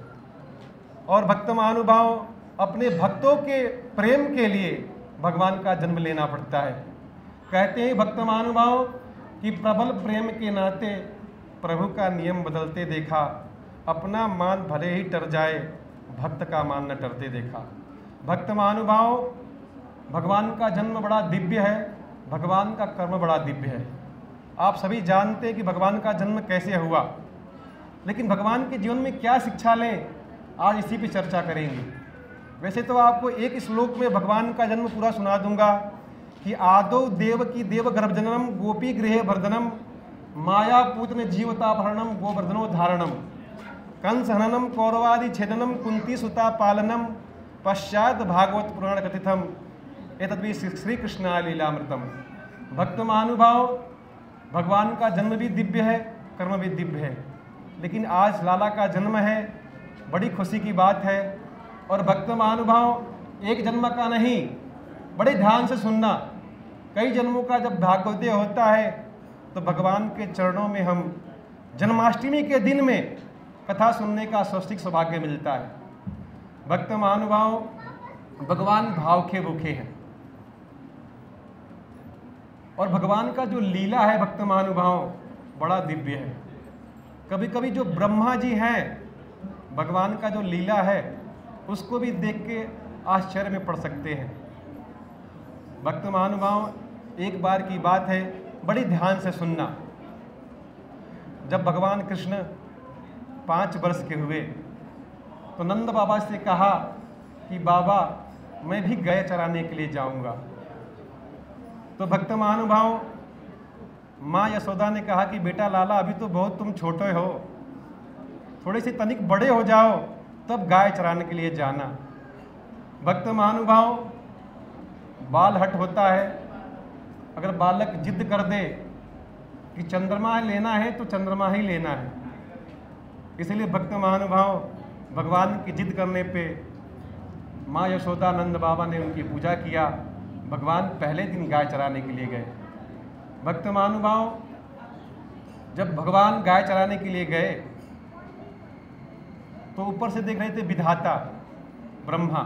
A: और भक्त महानुभाव, अपने भक्तों के प्रेम के लिए भगवान का जन्म लेना पड़ता है। कहते हैं भक्त महानुभाव कि प्रबल प्रेम के नाते प्रभु का नियम बदलते देखा, अपना मान भले ही टर जाए, भक्त का मान न टरते देखा। भक्त महानुभाव, भगवान का जन्म बड़ा दिव्य है, भगवान का कर्म बड़ा दिव्य है। आप सभी जानते हैं कि भगवान का जन्म कैसे हुआ, लेकिन भगवान के जीवन में क्या शिक्षा लें, आज इसी पे चर्चा करेंगे। वैसे तो आपको एक श्लोक में भगवान का जन्म पूरा सुना दूंगा कि आदौ देव की देव गर्भजननम गोपी गृह वर्धनम माया पूतन जीवतापहरणम गोवर्धनो धारणम कंस हननम कौरवादि छेदनम कुंती सुता पालनम पश्चात भागवत पुराण कथितम एतद्भी श्री कृष्णा लीलामृतम। भक्त महानुभाव, भगवान का जन्म भी दिव्य है, कर्म भी दिव्य है, लेकिन आज लाला का जन्म है, बड़ी खुशी की बात है। और भक्त महानुभाव, एक जन्म का नहीं, बड़े ध्यान से सुनना, कई जन्मों का जब भागवत होता है तो भगवान के चरणों में हम जन्माष्टमी के दिन में कथा सुनने का स्वस्तिक सौभाग्य मिलता है। भक्त महानुभाव, भगवान भाव के भूखे हैं और भगवान का जो लीला है भक्त महानुभाव बड़ा दिव्य है। कभी कभी जो ब्रह्मा जी हैं, भगवान का जो लीला है उसको भी देख के आश्चर्य में पड़ सकते हैं। भक्त महानुभाव,
D: एक बार की बात है, बड़ी ध्यान से सुनना। जब भगवान कृष्ण पाँच वर्ष के हुए तो नंद बाबा से कहा कि बाबा मैं भी गाय चराने के लिए जाऊंगा। तो भक्त महानुभाव माँ यशोदा ने कहा कि बेटा लाला अभी तो बहुत तुम छोटे हो, थोड़े से तनिक बड़े हो जाओ तब गाय चराने के लिए जाना। भक्त महानुभाव बाल हट होता है, अगर बालक जिद कर दे कि चंद्रमा लेना है तो चंद्रमा ही लेना है। इसलिए भक्त महानुभाव भगवान की जिद करने पे माँ यशोदा नंद बाबा ने उनकी पूजा किया। भगवान पहले दिन गाय चराने के लिए गए। भक्त महानुभाव जब भगवान गाय चराने के लिए गए तो ऊपर से देख रहे थे विधाता ब्रह्मा,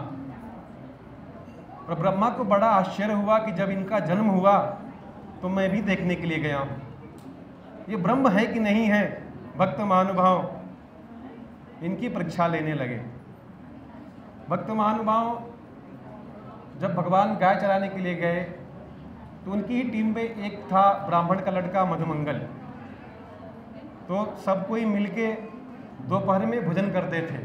D: और ब्रह्मा को बड़ा आश्चर्य हुआ कि जब इनका जन्म हुआ तो मैं भी देखने के लिए गया हूँ, ये ब्रह्म है कि नहीं है। भक्त महानुभाव इनकी परीक्षा लेने लगे। भक्त महानुभाव जब भगवान गाय चराने के लिए गए तो उनकी ही टीम में एक था ब्राह्मण का लड़का मधुमंगल। तो सब कोई मिलके दोपहर में भोजन करते थे।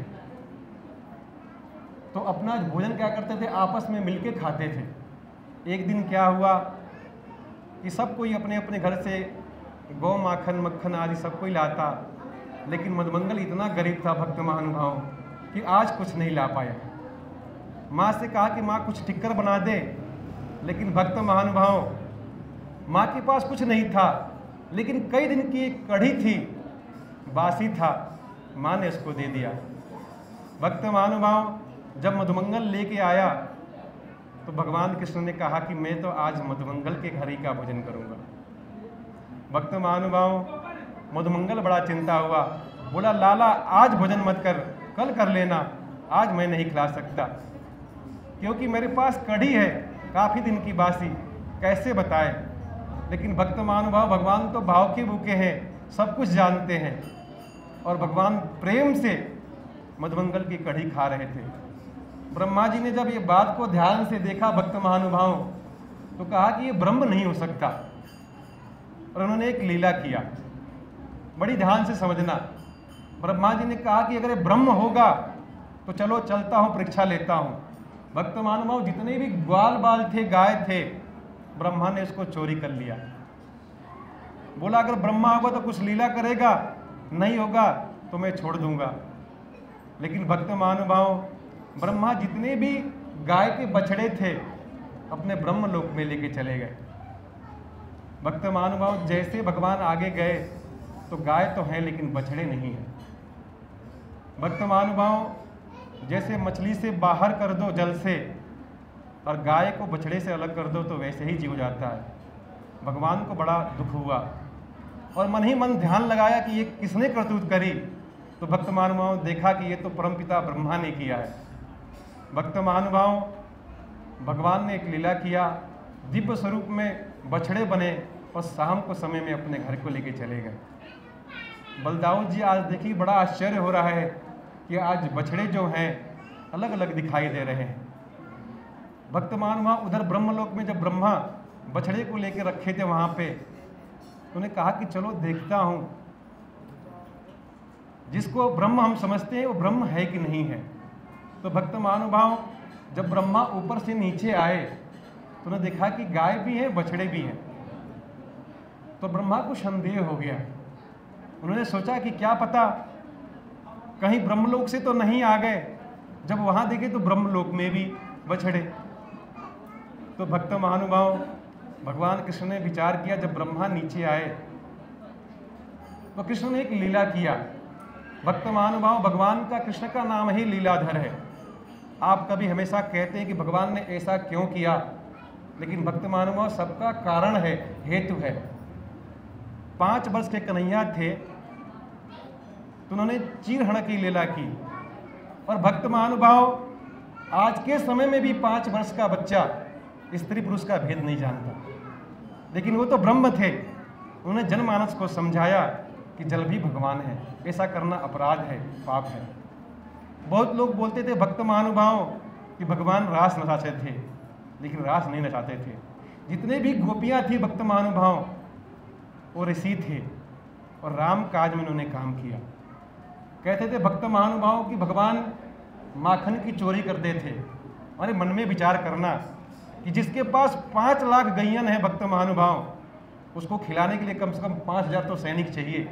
D: तो अपना भोजन क्या करते थे, आपस में मिलके खाते थे। एक दिन क्या हुआ कि सब कोई अपने अपने घर से गौ माखन मक्खन आदि सब कोई लाता, लेकिन मधुमंगल इतना गरीब था भक्त महानुभाव कि आज कुछ नहीं ला पाया। माँ से कहा कि माँ कुछ टिक्कर बना दे, लेकिन भक्त महानुभाव माँ के पास कुछ नहीं था, लेकिन कई दिन की एक कढ़ी थी, बासी था, माँ ने उसको दे दिया। भक्त महानुभाव जब मधुमंगल लेके आया तो भगवान कृष्ण ने कहा कि मैं तो आज मधुमंगल के घर ही का भोजन करूँगा। भक्त महानुभाव मधुमंगल बड़ा चिंता हुआ, बोला लाला आज भोजन मत कर, कल कर लेना, आज मैं नहीं खिला सकता क्योंकि मेरे पास कढ़ी है काफ़ी दिन की बासी, कैसे बताए। लेकिन भक्त महानुभाव भगवान तो भाव के भूखे हैं, सब कुछ जानते हैं, और भगवान प्रेम से मधुमंगल की कढ़ी खा रहे थे। ब्रह्मा जी ने जब ये बात को ध्यान से देखा भक्त महानुभाव तो कहा कि ये ब्रह्म नहीं हो सकता, और उन्होंने एक लीला किया। बड़ी ध्यान से समझना। ब्रह्मा जी ने कहा कि अगर ये ब्रह्म होगा तो चलो चलता हूँ, परीक्षा लेता हूँ। भक्त महानुभाव जितने भी ग्वाल बाल थे, गाय थे, ब्रह्मा ने इसको चोरी कर लिया। बोला अगर ब्रह्मा होगा तो कुछ लीला करेगा, नहीं होगा तो मैं छोड़ दूंगा। लेकिन भक्त महानुभाव ब्रह्मा जितने भी गाय के बछड़े थे अपने ब्रह्मलोक में लेके चले गए। भक्त महानुभाव जैसे भगवान आगे गए तो गाय तो है लेकिन बछड़े नहीं हैं। भक्त महानुभाव जैसे मछली से बाहर कर दो जल से और गाय को बछड़े से अलग कर दो तो वैसे ही जीव जाता है। भगवान को बड़ा दुख हुआ और मन ही मन ध्यान लगाया कि ये किसने करतूत करी। तो भक्त महानुभाव देखा कि ये तो परमपिता ब्रह्मा ने किया है। भक्त महानुभाव भगवान ने एक लीला किया, दिव्य स्वरूप में बछड़े बने और शाम को समय में अपने घर को लेके चले गए। बलदाऊ जी आज देखिए बड़ा आश्चर्य हो रहा है कि आज बछड़े जो हैं अलग अलग दिखाई दे रहे हैं। भक्त महानुभाव उधर ब्रह्मलोक में जब ब्रह्मा बछड़े को लेके रखे थे वहाँ पे, उन्हें कहा कि चलो देखता हूँ जिसको ब्रह्म हम समझते हैं वो ब्रह्म है कि नहीं है। तो भक्त महानुभाव जब ब्रह्मा ऊपर से नीचे आए तो उन्होंने देखा कि गाय भी है बछड़े भी हैं। तो ब्रह्मा को संदेह हो गया। उन्होंने सोचा कि क्या पता कहीं ब्रह्मलोक से तो नहीं आ गए, जब वहाँ देखे तो ब्रह्मलोक में भी बछड़े। तो भक्त महानुभाव भगवान कृष्ण ने विचार किया, जब ब्रह्मा नीचे आए तो कृष्ण ने एक लीला किया। भक्त महानुभाव भगवान का कृष्ण का नाम ही लीलाधर है। आप कभी हमेशा कहते हैं कि भगवान ने ऐसा क्यों किया, लेकिन भक्त महानुभाव सबका कारण है, हेतु है। पाँच वर्ष के कन्हैया थे तो उन्होंने चीरहरण की लीला की, और भक्त महानुभाव आज के समय में भी पाँच वर्ष का बच्चा स्त्री पुरुष का भेद नहीं जानता, लेकिन वो तो ब्रह्म थे। उन्होंने जनमानस को समझाया कि जल भी भगवान है, ऐसा करना अपराध है, पाप है। बहुत लोग बोलते थे भक्त महानुभाव कि भगवान रास नचाते थे, लेकिन रास नहीं नचाते थे। जितने भी गोपियाँ थी भक्त महानुभाव वो ऋषि थे और राम काज में उन्होंने काम किया। कहते थे भक्त महानुभाव कि भगवान माखन की चोरी करते थे। अरे मन में विचार करना कि जिसके पास पाँच लाख गैयन है भक्त महानुभाव, उसको खिलाने के लिए कम से कम पाँच हजार तो सैनिक चाहिए।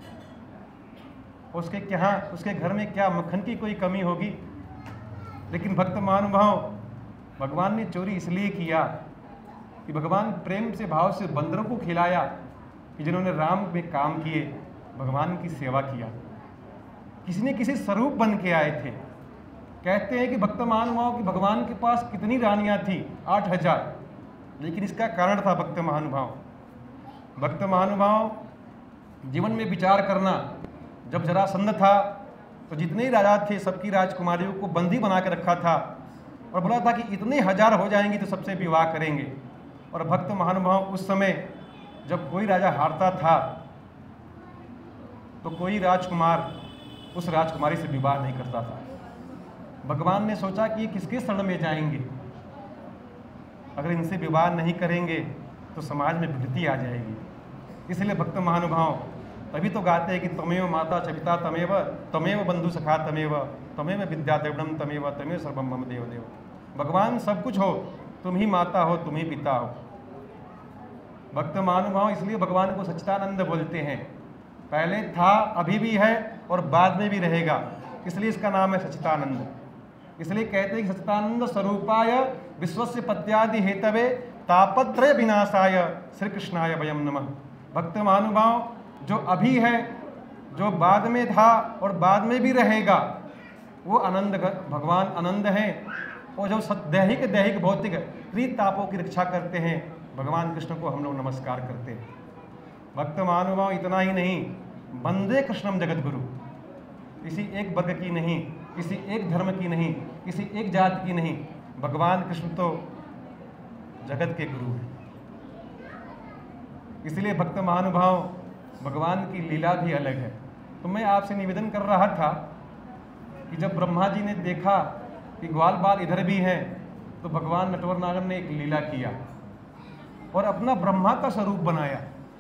D: उसके क्या उसके घर में क्या मक्खन की कोई कमी होगी? लेकिन भक्त महानुभाव भगवान ने चोरी इसलिए किया कि भगवान प्रेम से भाव से बंदरों को खिलाया कि जिन्होंने राम में काम किए, भगवान की सेवा किया। किसी ने किसी स्वरूप बन के आए थे। कहते हैं कि भक्त महानुभाव कि भगवान के पास कितनी रानियां थी? आठ हजार। लेकिन इसका कारण था भक्त महानुभाव। भक्त महानुभाव जीवन में विचार करना, जब जरासंध था तो जितने ही राजा थे सबकी राजकुमारियों को बंदी बना के रखा था और बोला था कि इतने हजार हो जाएंगी तो सबसे विवाह करेंगे। और भक्त महानुभाव उस समय जब कोई राजा हारता था तो कोई राजकुमार उस राजकुमारी से विवाह नहीं करता था। भगवान ने सोचा कि ये किसके शरण में जाएंगे, अगर इनसे विवाह नहीं करेंगे तो समाज में विकृति आ जाएगी। इसलिए भक्त महानुभाव तभी तो गाते हैं कि तमेव माता च पिता तमेव तमेव बंधु सखा तमेव तमेव विद्या द्रविणम तमेव तमेव सर्वम मम देव देव। भगवान सब कुछ हो, तुम ही माता हो, तुम ही पिता हो। भक्त महानुभाव इसलिए भगवान को सच्चिदानंद बोलते हैं। पहले था, अभी भी है और बाद में भी रहेगा, इसलिए इसका नाम है सच्चिदानंद। इसलिए कहते हैं कि सच्चिदानंद स्वरूपाय विश्वस्य पत्यादि हेतवे तापत्रय विनाशाय श्री कृष्णाय वयम नमः। भक्त महानुभाव जो अभी है, जो बाद में था और बाद में भी रहेगा, वो आनंद भगवान आनंद हैं। और जो दैहिक दैहिक भौतिक त्रितापों तापों की रक्षा करते हैं, भगवान कृष्ण को हम लोग नमस्कार करते हैं। भक्त महानुभाव इतना ही नहीं, वंदे कृष्णम जगत गुरु। किसी एक वर्ग की नहीं, किसी एक धर्म की नहीं, किसी एक जाति की नहीं, भगवान कृष्ण तो जगत के गुरु हैं। इसलिए भक्त महानुभाव भगवान की लीला भी अलग है। तो मैं आपसे निवेदन कर रहा था कि जब ब्रह्मा जी ने देखा कि ग्वाल बाल इधर भी हैं, तो भगवान नटवर नागर ने एक लीला किया और अपना ब्रह्मा का स्वरूप बनाया।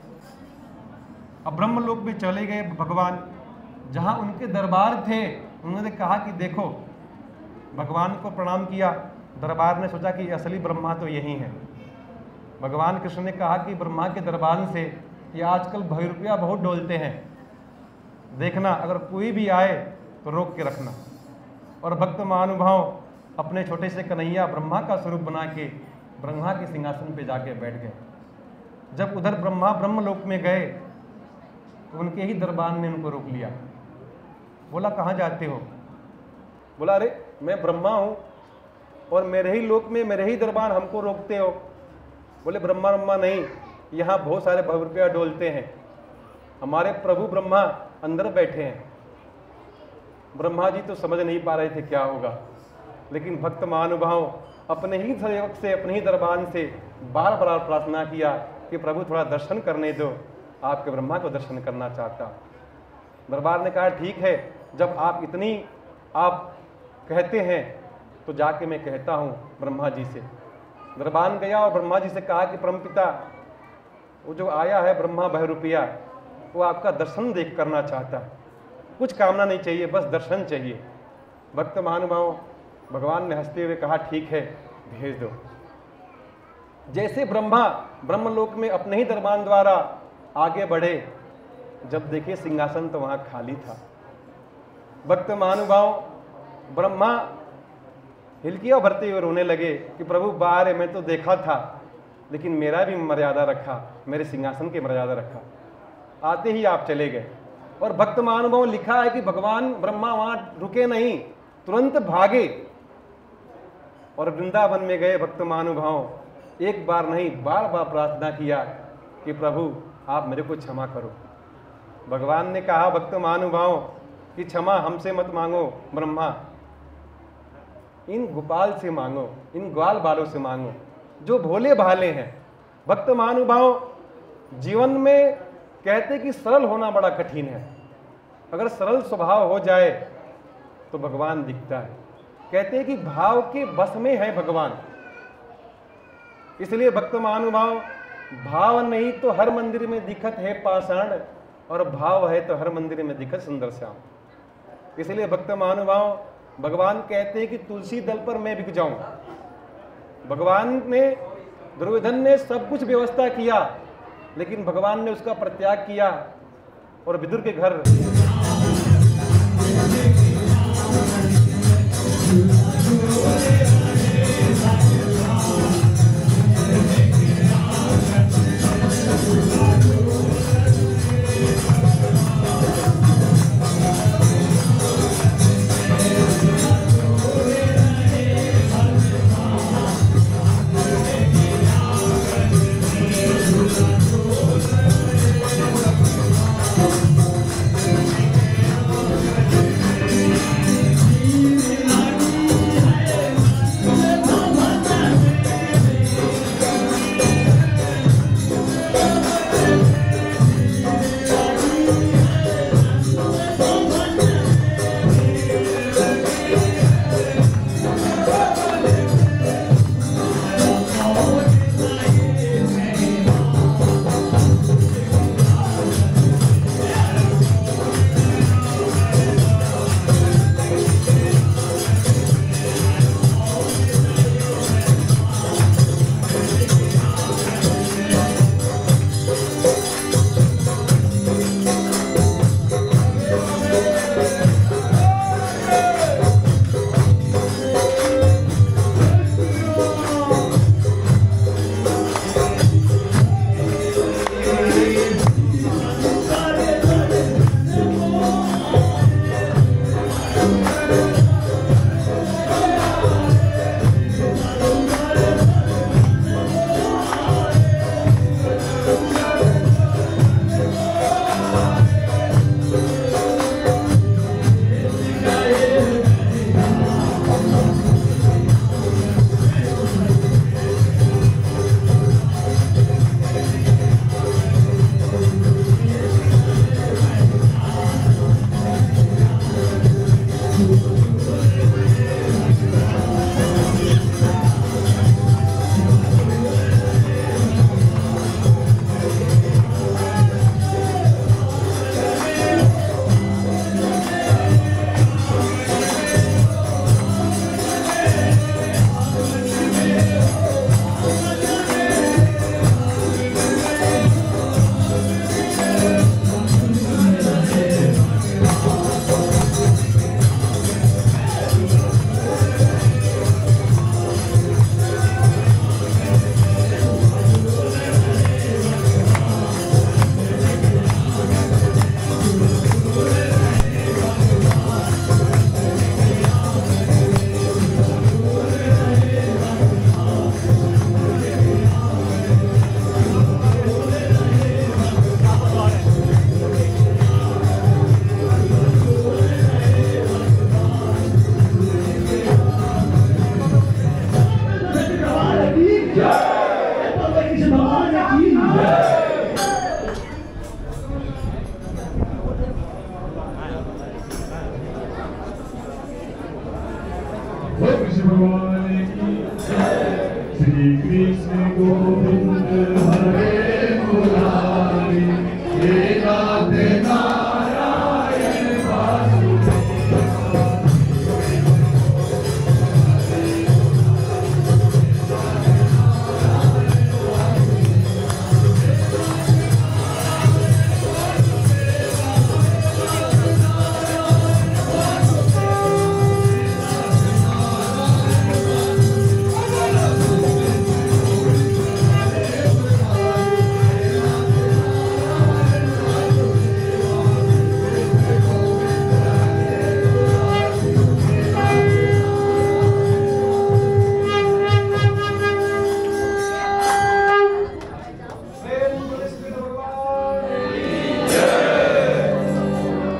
D: अब ब्रह्मलोक में चले गए भगवान, जहाँ उनके दरबार थे। उन्होंने कहा कि देखो, भगवान को प्रणाम किया। दरबार ने सोचा कि असली ब्रह्मा तो यही है। भगवान कृष्ण ने कहा कि ब्रह्मा के दरबार से ये आजकल भैरुपिया बहुत डोलते हैं, देखना अगर कोई भी आए तो रोक के रखना। और भक्त महानुभाव अपने छोटे से कन्हैया ब्रह्मा का स्वरूप बना के ब्रह्मा के सिंहासन पे जाके बैठ गए। जब उधर ब्रह्मा ब्रह्मलोक में गए तो उनके ही दरबार ने उनको रोक लिया। बोला कहाँ जाते हो? बोला अरे मैं ब्रह्मा हूँ और मेरे ही लोक में मेरे ही दरबार हमको रोकते हो। बोले ब्रह्मा ब्रह्मा नहीं, यहाँ बहुत सारे भैरुपिया डोलते हैं, हमारे प्रभु ब्रह्मा अंदर बैठे हैं। ब्रह्मा जी तो समझ नहीं पा रहे थे क्या होगा, लेकिन भक्त महानुभाव अपने ही सेवक से, अपने ही दरबार से बार बार प्रार्थना किया कि प्रभु थोड़ा दर्शन करने दो, आपके ब्रह्मा को दर्शन करना चाहता। दरबार ने कहा ठीक है, जब आप इतनी आप कहते हैं तो जाके मैं कहता हूँ ब्रह्मा जी से। दरबार गया और ब्रह्मा जी से कहा कि परमपिता, वो जो आया है ब्रह्मा भैरुपिया, वो आपका दर्शन देख करना चाहता है, कुछ कामना नहीं चाहिए, बस दर्शन चाहिए। भक्त महानुभाव भगवान ने हंसते हुए कहा ठीक है, भेज दो। जैसे ब्रह्मा ब्रह्मलोक में अपने ही दरबार द्वारा आगे बढ़े, जब देखे सिंहासन तो वहां खाली था। भक्त महानुभाव ब्रह्मा हिलकियां भरते हुए रोने लगे कि प्रभु बाहर है, मैं तो देखा था, लेकिन मेरा भी मर्यादा रखा, मेरे सिंहासन की मर्यादा रखा, आते ही आप चले गए। और भक्त महानुभाव लिखा है कि भगवान ब्रह्मा वहां रुके नहीं, तुरंत भागे और वृंदावन में गए। भक्त महानुभाव एक बार नहीं बार बार प्रार्थना किया कि प्रभु आप मेरे को क्षमा करो। भगवान ने कहा भक्त महानुभाव कि क्षमा हमसे मत मांगो ब्रह्मा, इन गोपाल से मांगो, इन ग्वाल बालों से मांगो जो भोले भाले हैं। भक्त महानुभाव जीवन में कहते कि सरल होना बड़ा कठिन है, अगर सरल स्वभाव हो जाए तो भगवान दिखता है। कहते हैं कि भाव के बस में है भगवान। इसलिए भक्त महानुभाव, भाव नहीं तो हर मंदिर में दिखत है पाषाण, और भाव है तो हर मंदिर में दिखत सुंदर श्याम। इसलिए भक्त महानुभाव, भगवान कहते हैं कि तुलसी दल पर मैं बिक जाऊं। भगवान ने, दुर्योधन ने सब कुछ व्यवस्था किया, लेकिन भगवान ने उसका परित्याग किया और विदुर के घर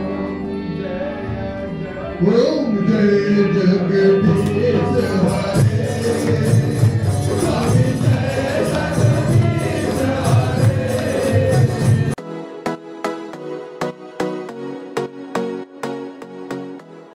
C: ओम जय जगदीश हरे